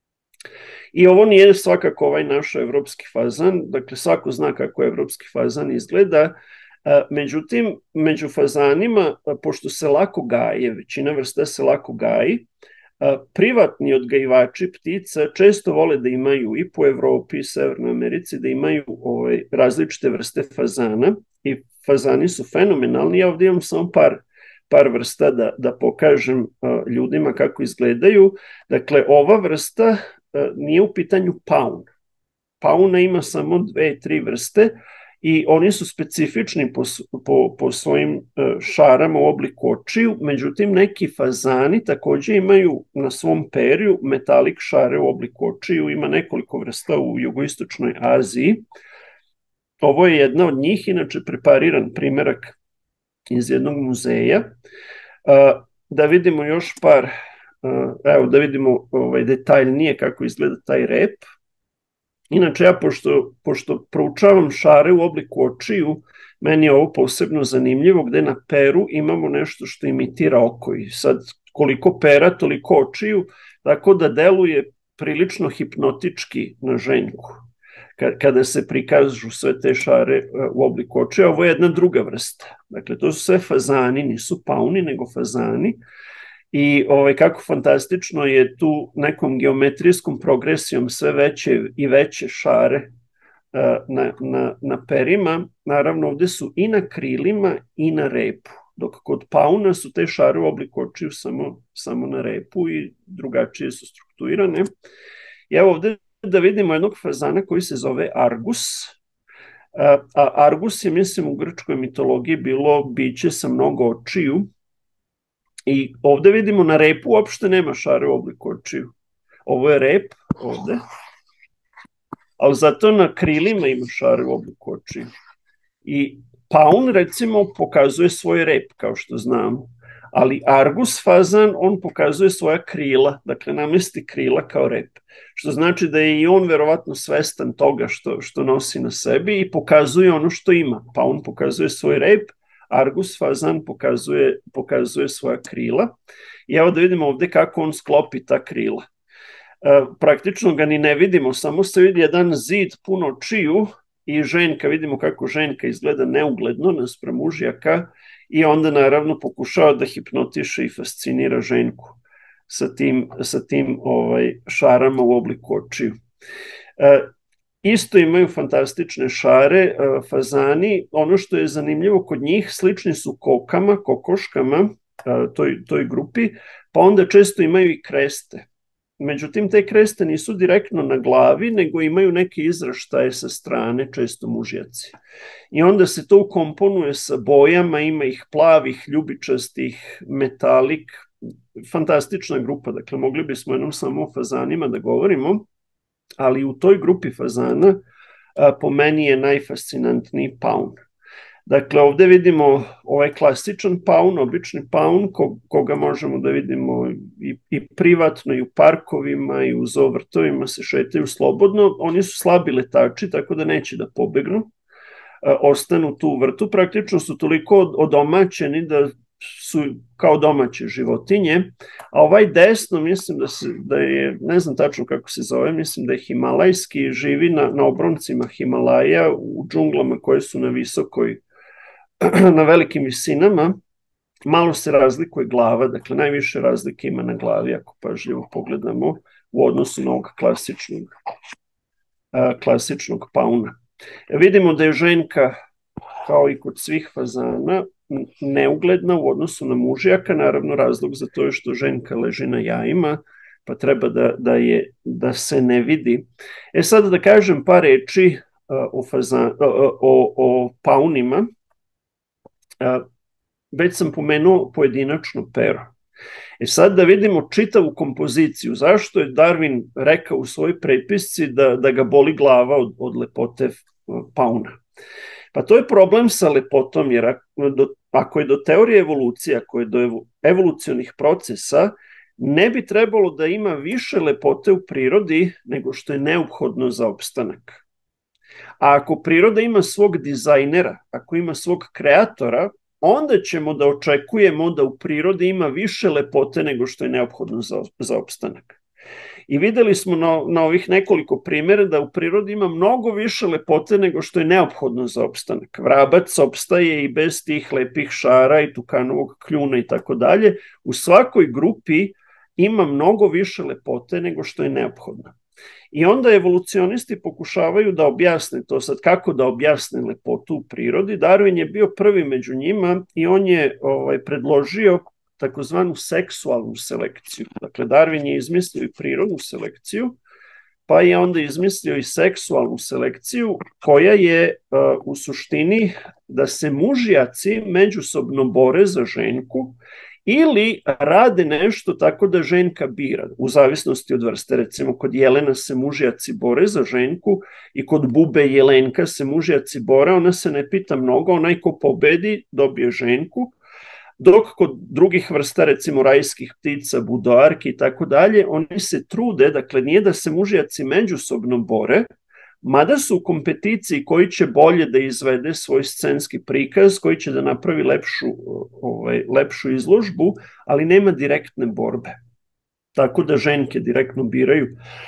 I ovo nije svakako ovaj naš evropski fazan, dakle svako zna kako evropski fazan izgleda, međutim, među fazanima, pošto se lako gaje, većina vrsta se lako gaji, privatni odgajivači ptica često vole da imaju i po Evropi i Severnoj Americi da imaju različite vrste fazana i fazani su fenomenalni. Ja ovdje imam samo par vrsta da pokažem ljudima kako izgledaju. Dakle, ova vrsta nije u pitanju paun. Pauna ima samo 2-3 vrste i oni su specifični po svojim šarama u obliku očiju, međutim neki fazani takođe imaju na svom perju metalik šare u obliku očiju, ima nekoliko vrsta u jugoistočnoj Aziji. Ovo je jedna od njih, inače prepariran primerak iz jednog muzeja. Da vidimo još par, evo da vidimo detaljnije kako izgleda taj rep. Inače, ja pošto proučavam šare u obliku očiju, meni je ovo posebno zanimljivo, gde na peru imamo nešto što imitira oko i sad koliko pera, toliko očiju, tako da deluje prilično hipnotički na ženku kada se prikažu sve te šare u obliku očiju. Ovo je jedna druga vrsta. Dakle, to su sve fazani, nisu pauni, nego fazani. I kako fantastično je tu nekom geometrijskom progresijom sve veće i veće šare na perima. Naravno, ovde su i na krilima i na repu, dok kod pauna su te šare u obliku očiju samo na repu i drugačije su strukturirane. I evo ovde da vidimo jednog fazana koji se zove Argus. A Argus je, mislim, u grčkoj mitologiji bilo biće sa mnogo očiju. I ovde vidimo na repu uopšte nema šare u obliku očiju. Ovo je rep ovde, ali zato na krilima ima šare u obliku očiju. I paun, recimo, pokazuje svoj rep, kao što znamo. Ali Argus fazan, on pokazuje svoja krila, dakle namesti krila kao rep. Što znači da je i on verovatno svestan toga što nosi na sebi i pokazuje ono što ima. Pa on pokazuje svoj rep, Argus fazan pokazuje svoja krila. I evo da vidimo ovde kako on sklopi ta krila. Praktično ga ni ne vidimo, samo se vidi jedan zid puno očiju i ženka, vidimo kako ženka izgleda neugledno naspram mužjaka i onda naravno pokušava da hipnotiše i fascinira ženku sa tim šarama u obliku očiju. Isto imaju fantastične šare, fazani. Ono što je zanimljivo kod njih, slični su kokoškama, toj grupi, pa onda često imaju i kreste. Međutim, te kreste nisu direktno na glavi, nego imaju neke izraštaje sa strane, često mužjaci. I onda se to ukomponuje sa bojama, ima ih plavih, ljubičastih, metalik, fantastična grupa. Dakle, mogli bismo jednom samo o fazanima da govorimo, ali u toj grupi fazana po meni je najfascinantniji paun. Dakle, ovde vidimo ovaj klasičan paun, obični paun, koga možemo da vidimo i privatno, i u parkovima, i u zoovrtovima se šetaju slobodno. Oni su slabi letači, tako da neće da pobegnu, ostanu tu u vrtu. Praktično su toliko odomaćeni da su kao domaće životinje, a ovaj desno mislim da je, ne znam tačno kako se zove, mislim da je himalajski, živi na obroncima Himalaja, u džunglama koje su na velikim visinama. Malo se razlikuje glava, dakle najviše razlike ima na glavi ako pažljivo pogledamo u odnosu na ovog klasičnog pauna. Vidimo da je ženka, kao i kod svih fazana, neugledna u odnosu na mužjaka, naravno razlog za to je što ženka leži na jajima, pa treba da se ne vidi. Sada da kažem par reči o paunima. Već sam pomenuo pojedinačno pero. Sad da vidimo čitavu kompoziciju. Zašto je Darwin rekao u svojoj prepisci da ga boli glava od lepote pauna? Pa to je problem sa lepotom, jer ako je do teorije evolucije, ako je do evolucionih procesa, ne bi trebalo da ima više lepote u prirodi nego što je neophodno za opstanak. A ako priroda ima svog dizajnera, ako ima svog kreatora, onda ćemo da očekujemo da u prirodi ima više lepote nego što je neophodno za opstanak. I videli smo na ovih nekoliko primjera da u prirodi ima mnogo više lepote nego što je neophodno za opstanak. Vrabac opstaje i bez tih lepih šara i tukanovog kljuna i tako dalje. U svakoj grupi ima mnogo više lepote nego što je neophodno. I onda evolucionisti pokušavaju da objasne to sad, kako da objasne lepotu u prirodi. Darwin je bio prvi među njima i on je predložio takozvanu seksualnu selekciju. Dakle, Darwin je izmislio i prirodnu selekciju, pa je onda izmislio i seksualnu selekciju, koja je u suštini da se mužjaci međusobno bore za ženku ili rade nešto tako da ženka bira, u zavisnosti od vrste. Recimo, kod jelena se mužjaci bore za ženku i kod bube jelenka se mužjaci bore, ona se ne pita mnogo, onaj ko pobedi dobije ženku, dok kod drugih vrsta, recimo rajskih ptica, budoarki i tako dalje, oni se trude, dakle nije da se mužjaci međusobno bore, mada su u kompeticiji koji će bolje da izvede svoj scenski prikaz, koji će da napravi lepšu izložbu, ali nema direktne borbe. Tako da ženke direktno biraju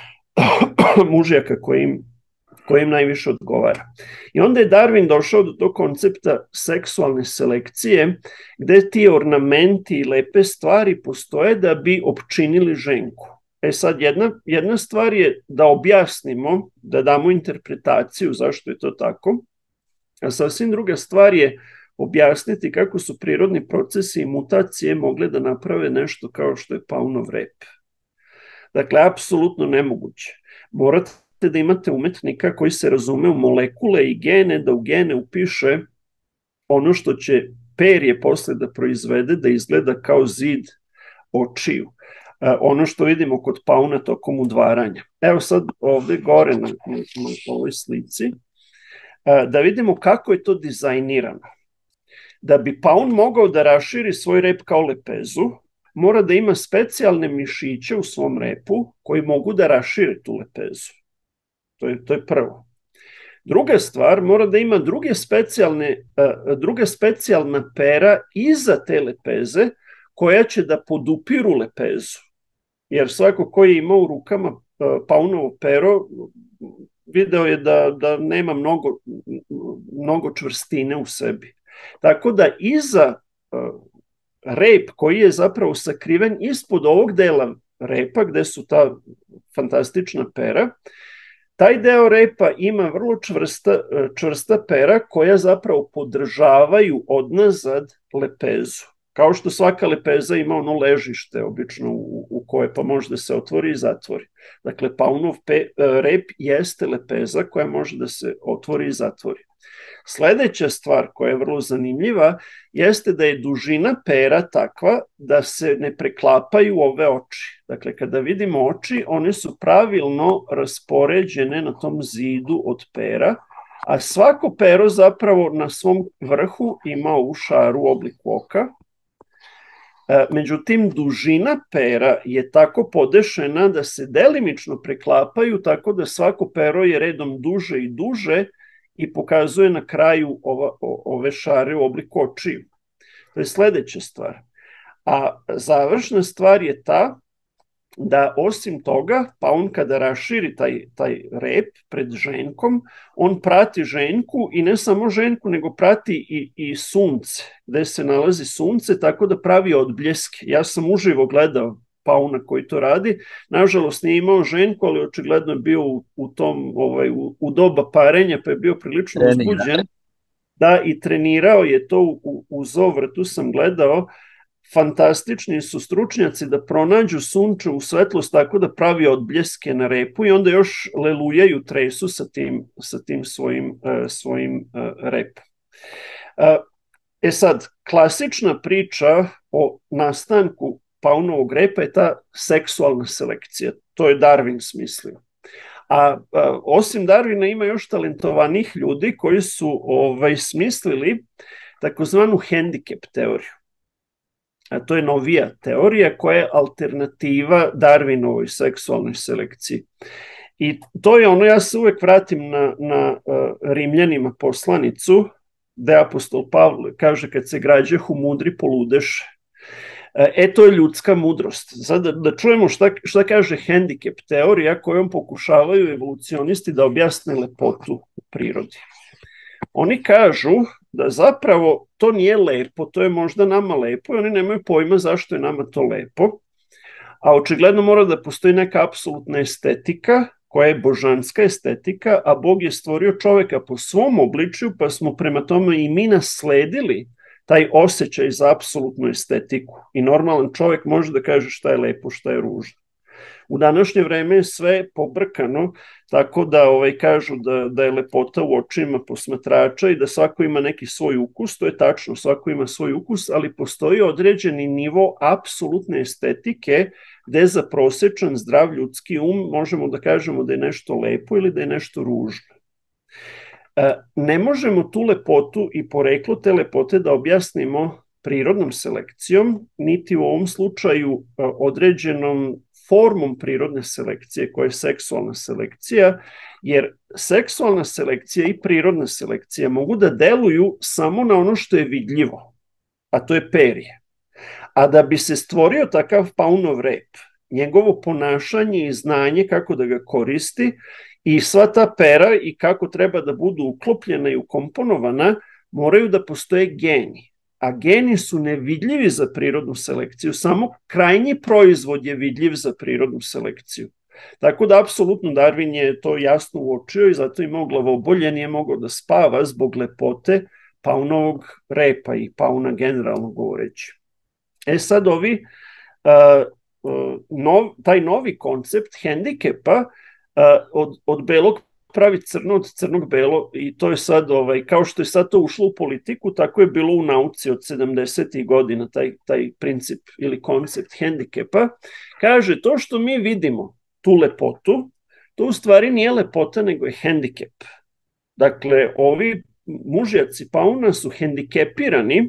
mužjaka koji im najviše odgovara. I onda je Darwin došao do tog koncepta seksualne selekcije, gde ti ornamenti i lepe stvari postoje da bi opčinili ženku. Sad, jedna stvar je da objasnimo, da damo interpretaciju zašto je to tako, a sasvim druga stvar je objasniti kako su prirodni procesi i mutacije mogle da naprave nešto kao što je paunov rep. Dakle, apsolutno nemoguće. Morate da imate umetnika koji se razume u molekule i gene, da u gene upiše ono što će perje posle da proizvede, da izgleda kao zid očiju. Ono što vidimo kod pauna tokom udvaranja. Evo sad ovde gore na ovoj slici, da vidimo kako je to dizajnirano. da bi paun mogao da raširi svoj rep kao lepezu, mora da ima specijalne mišiće u svom repu koji mogu da rašire tu lepezu. To je prvo. Druga stvar, mora da ima druga specijalna pera iza te lepeze koja će da podupiru lepezu. Jer svako ko je imao u rukama paunovo pero video je da nema mnogo čvrstine u sebi. Tako da iza rep koji je zapravo sakriven ispod ovog dela repa gde su ta fantastična pera, taj deo repa ima vrlo čvrsta pera koja zapravo podržavaju odnazad lepezu. Kao što svaka lepeza ima ono ležište obično u koje pa može da se otvori i zatvori. Dakle, paunov rep jeste lepeza koja može da se otvori i zatvori. Sledeća stvar koja je vrlo zanimljiva jeste da je dužina pera takva da se ne preklapaju ove oči. Dakle, kada vidimo oči, one su pravilno raspoređene na tom zidu od pera, a svako pero zapravo na svom vrhu ima ovu šaru u obliku oka. Međutim, dužina pera je tako podešena da se delimično preklapaju, tako da svako pero je redom duže i duže i pokazuje na kraju ove šare u obliku očiju. To je sledeća stvar. A završna stvar je ta da osim toga, paun kada raširi taj rep pred ženkom, on prati ženku i ne samo ženku, nego prati i sunce, gde se nalazi sunce, tako da pravi odbljeske. Ja sam uživo gledao pauna koji to radi. Nažalost nije imao ženku, ali očigledno je bio u doba parenja, pa je bio prilično uzbuđen. Da, i trenirao je to u Zovrtu, sam gledao. Fantastični su stručnjaci da pronađu sunčevu svetlost tako da pravi odbljeske na repu i onda još lelujaju tresu sa tim svojim repom. Sad, klasična priča o nastanku paunovog repa je ta seksualna selekcija. To je Darwin smislio. A osim Darwina ima još talentovanih ljudi koji su smislili takozvanu hendikep teoriju. A to je novija teorija koja je alternativa Darwinovoj seksualnoj selekciji. I to je ono, ja se uvek vratim na Rimljanima poslanicu, gde apostol Pavle kaže kad se građehu mudri poludeše. To je ljudska mudrost. Sad da čujemo šta kaže hendikep teorija kojom pokušavaju evolucionisti da objasne lepotu u prirodi. Oni kažu da zapravo to nije lepo, to je možda nama lepo i oni nemaju pojma zašto je nama to lepo, a očigledno mora da postoji neka apsolutna estetika koja je božanska estetika, a Bog je stvorio čoveka po svom obličju, pa smo prema tome i mi nasledili taj osjećaj za apsolutnu estetiku. I normalan čovek može da kaže šta je lepo, šta je ružno. U današnje vreme je sve pobrkano, tako da kažu da je lepota u očima posmatrača i da svako ima neki svoj ukus, to je tačno, svako ima svoj ukus, ali postoji određeni nivo apsolutne estetike gde za prosečan zdrav ljudski možemo da kažemo da je nešto lepo ili da je nešto ružno. Ne možemo tu lepotu i poreklo te lepote da objasnimo prirodnom selekcijom, niti u ovom slučaju određenom formom prirodne selekcije koja je seksualna selekcija, jer seksualna selekcija i prirodna selekcija mogu da deluju samo na ono što je vidljivo, a to je perje. A da bi se stvorio takav paunov rep, njegovo ponašanje i znanje kako da ga koristi i sva ta pera i kako treba da budu uklopljena i ukomponovana, moraju da postoje geni. A geni su nevidljivi za prirodnu selekciju, samo krajnji proizvod je vidljiv za prirodnu selekciju. Tako da, apsolutno, Darwin je to jasno uočio i zato imao glavobolje, nije mogao da spava zbog lepote paunovog repa i pauna generalno govoreći. Sad taj novi koncept hendikepa od belog pravi crno, od crnog belo i to je sad, kao što je sad to ušlo u politiku, tako je bilo u nauci od 70. godina, taj princip ili koncept hendikepa. Kaže, to što mi vidimo, tu lepotu, to u stvari nije lepota, nego je hendikep. Dakle, ovi mužjaci pauna su hendikepirani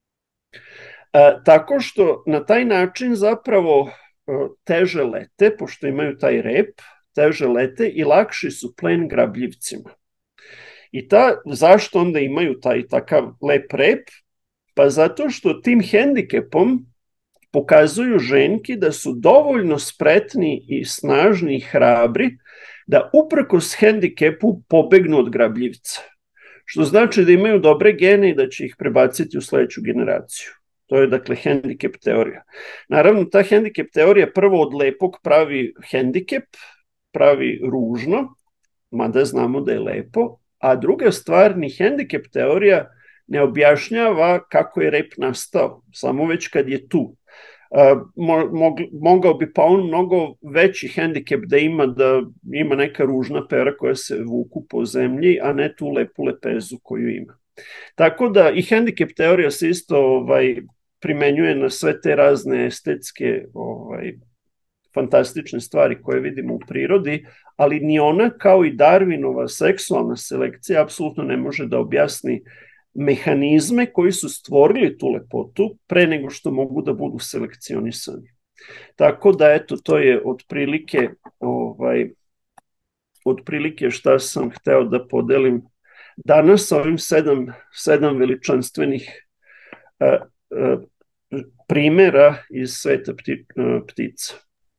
tako što na taj način zapravo teže lete, pošto imaju taj rep, teže lete i lakši su plen grabljivcima. I zašto onda imaju taj takav lep rep? Pa zato što tim hendikepom pokazuju ženki da su dovoljno spretni i snažni i hrabri da uprkos hendikepu pobegnu od grabljivca. Što znači da imaju dobre gene i da će ih prebaciti u sledeću generaciju. To je dakle hendikep teorija. Naravno, ta hendikep teorija prvo od lepog pravi hendikep, pravi ružno, mada znamo da je lepo, a druga stvar, ni hendikep teorija ne objašnjava kako je rep nastao, samo već kad je tu. Mogao bi paun mnogo veći hendikep da ima neka ružna pera koja se vuku po zemlji, a ne tu lepu lepezu koju ima. Tako da i hendikep teorija se isto primenjuje na sve te razne estetske fantastične stvari koje vidimo u prirodi, ali ni ona kao i Darwinova seksualna selekcija apsolutno ne može da objasni mehanizme koji su stvorili tu lepotu pre nego što mogu da budu selekcionisani. Tako da eto, to je otprilike šta sam hteo da podelim danas sa ovim sedam veličanstvenih primera iz sveta ptica.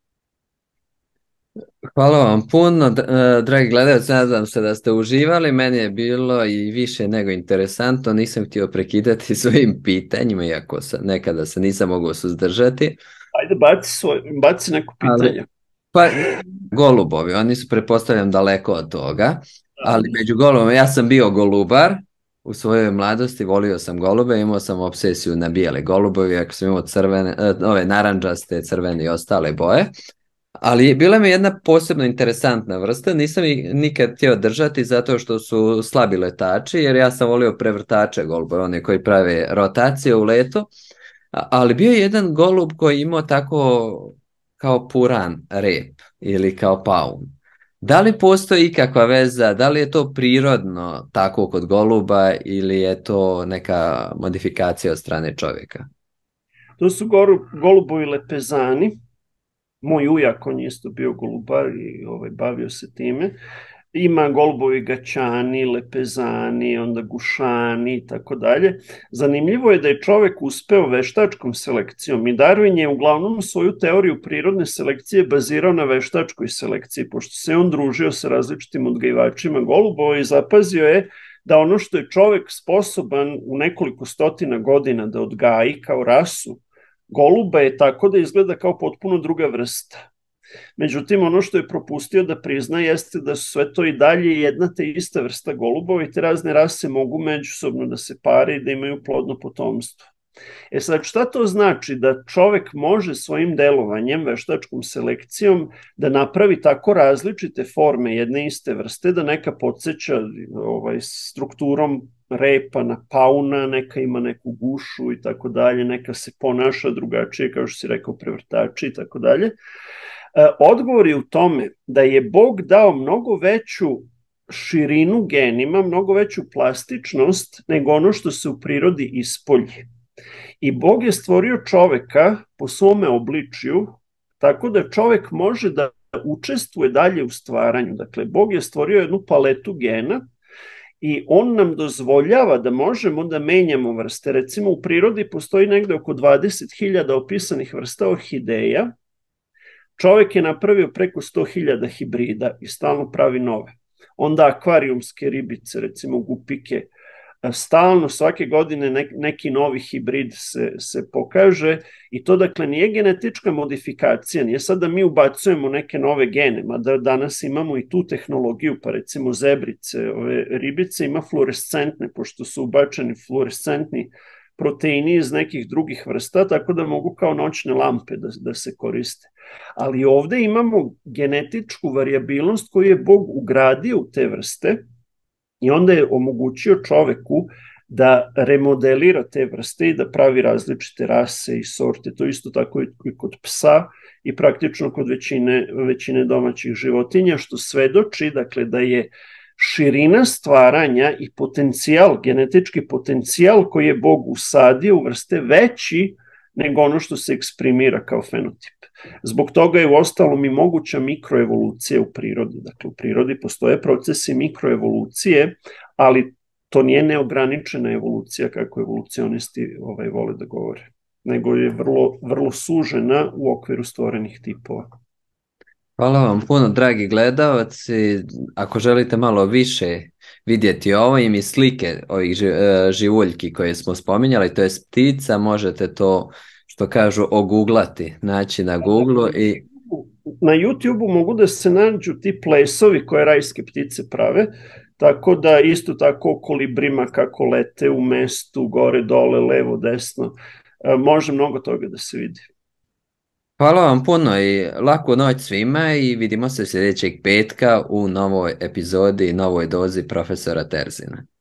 Hvala vam puno, dragi gledalci, nadam se da ste uživali, meni je bilo i više nego interesantno, nisam htio prekidati svojim pitanjima, iako nekada se nisam mogao suzdržati.
Ajde, baci neko pitanje.
Pa, golubovi, oni su, pretpostavljam, daleko od toga, ali među golubom, ja sam bio golubar, u svojoj mladosti volio sam golube, imao sam obsesiju na bijele golubove, ako sam imao ove narandžaste, crvene i ostale boje. Ali bila mi jedna posebno interesantna vrsta, nisam ih nikad htio držati zato što su slabi letači, jer ja sam volio prevrtače golubove, one koji prave rotacije u letu, ali bio je jedan golub koji imao tako kao puran rep ili kao paun. Da li postoji ikakva veza, da li je to prirodno tako kod goluba ili je to neka modifikacija od strane čovjeka?
To su golubovi lepezani. Moj ujak, on je isto bio golubar i bavio se time. Ima golubovi gaćani, lepezani, onda gušani i tako dalje. Zanimljivo je da je čovek uspeo veštačkom selekcijom i Darwin je uglavnom svoju teoriju prirodne selekcije bazirao na veštačkoj selekciji, pošto se on družio sa različitim odgajivačima golubova i zapazio je da ono što je čovek sposoban u nekoliko stotina godina da odgaji kao rasu goluba je tako da izgleda kao potpuno druga vrsta. Međutim, ono što je propustio da prizna jeste da su sve to i dalje jedna te ista vrsta golubova i te razne rase mogu međusobno da se pare i da imaju plodno potomstvo. Sad, šta to znači? Da čovek može svojim delovanjem, veštačkom selekcijom, da napravi tako različite forme jedne iste vrste, da neka podsjeća strukturom repa na pauna, neka ima neku gušu i tako dalje, neka se ponaša drugačije, kao što si rekao, prevrtači i tako dalje. Odgovor je u tome da je Bog dao mnogo veću širinu genima, mnogo veću plastičnost nego ono što se u prirodi ispolji. I Bog je stvorio čoveka po svome obličju, tako da čovek može da učestvuje dalje u stvaranju. Dakle, Bog je stvorio jednu paletu gena i on nam dozvoljava da možemo da menjamo vrste. Recimo, u prirodi postoji negde oko 20.000 opisanih vrsta orhideja. Čovek je napravio preko 100.000 hibrida i stalno pravi nove. Onda akvarijumske ribice, recimo gupike, stalno svake godine neki novi hibrid se pokaže i to dakle nije genetička modifikacija, nije sad da mi ubacujemo neke nove gene, mada danas imamo i tu tehnologiju, pa recimo zebrice, ove ribice ima fluorescentne, pošto su ubačeni fluorescentni proteini iz nekih drugih vrsta, tako da mogu kao noćne lampe da se koriste. Ali ovde imamo genetičku varijabilnost koju je Bog ugradio u te vrste i onda je omogućio čoveku da remodelira te vrste i da pravi različite rase i sorte. To isto tako i kod psa i praktično kod većine domaćih životinja, što svedoči dakle, da je širina stvaranja i potencijal, genetički potencijal koji je Bog usadio u vrste veći nego ono što se eksprimira kao fenotip. Zbog toga je u ostalom i moguća mikroevolucija u prirodi. Dakle, u prirodi postoje procesi mikroevolucije, ali to nije neograničena evolucija kako evolucionisti vole da govore, nego je vrlo sužena u okviru stvorenih tipova.
Hvala vam puno, dragi gledalci. Ako želite malo više vidjeti ovo i slike ovih živuljki koje smo spominjali, to je ptica, možete to, što kažu, oguglati, naći na Google i...
Na YouTube-u mogu da se nađu ti plesovi koje rajske ptice prave, tako da isto tako o kolibrima kako lete u mestu, gore, dole, levo, desno, može mnogo toga da se vidi.
Hvala vam puno i laku noć svima i vidimo se sljedećeg petka u novoj epizodi, novoj dozi profesora Terzina.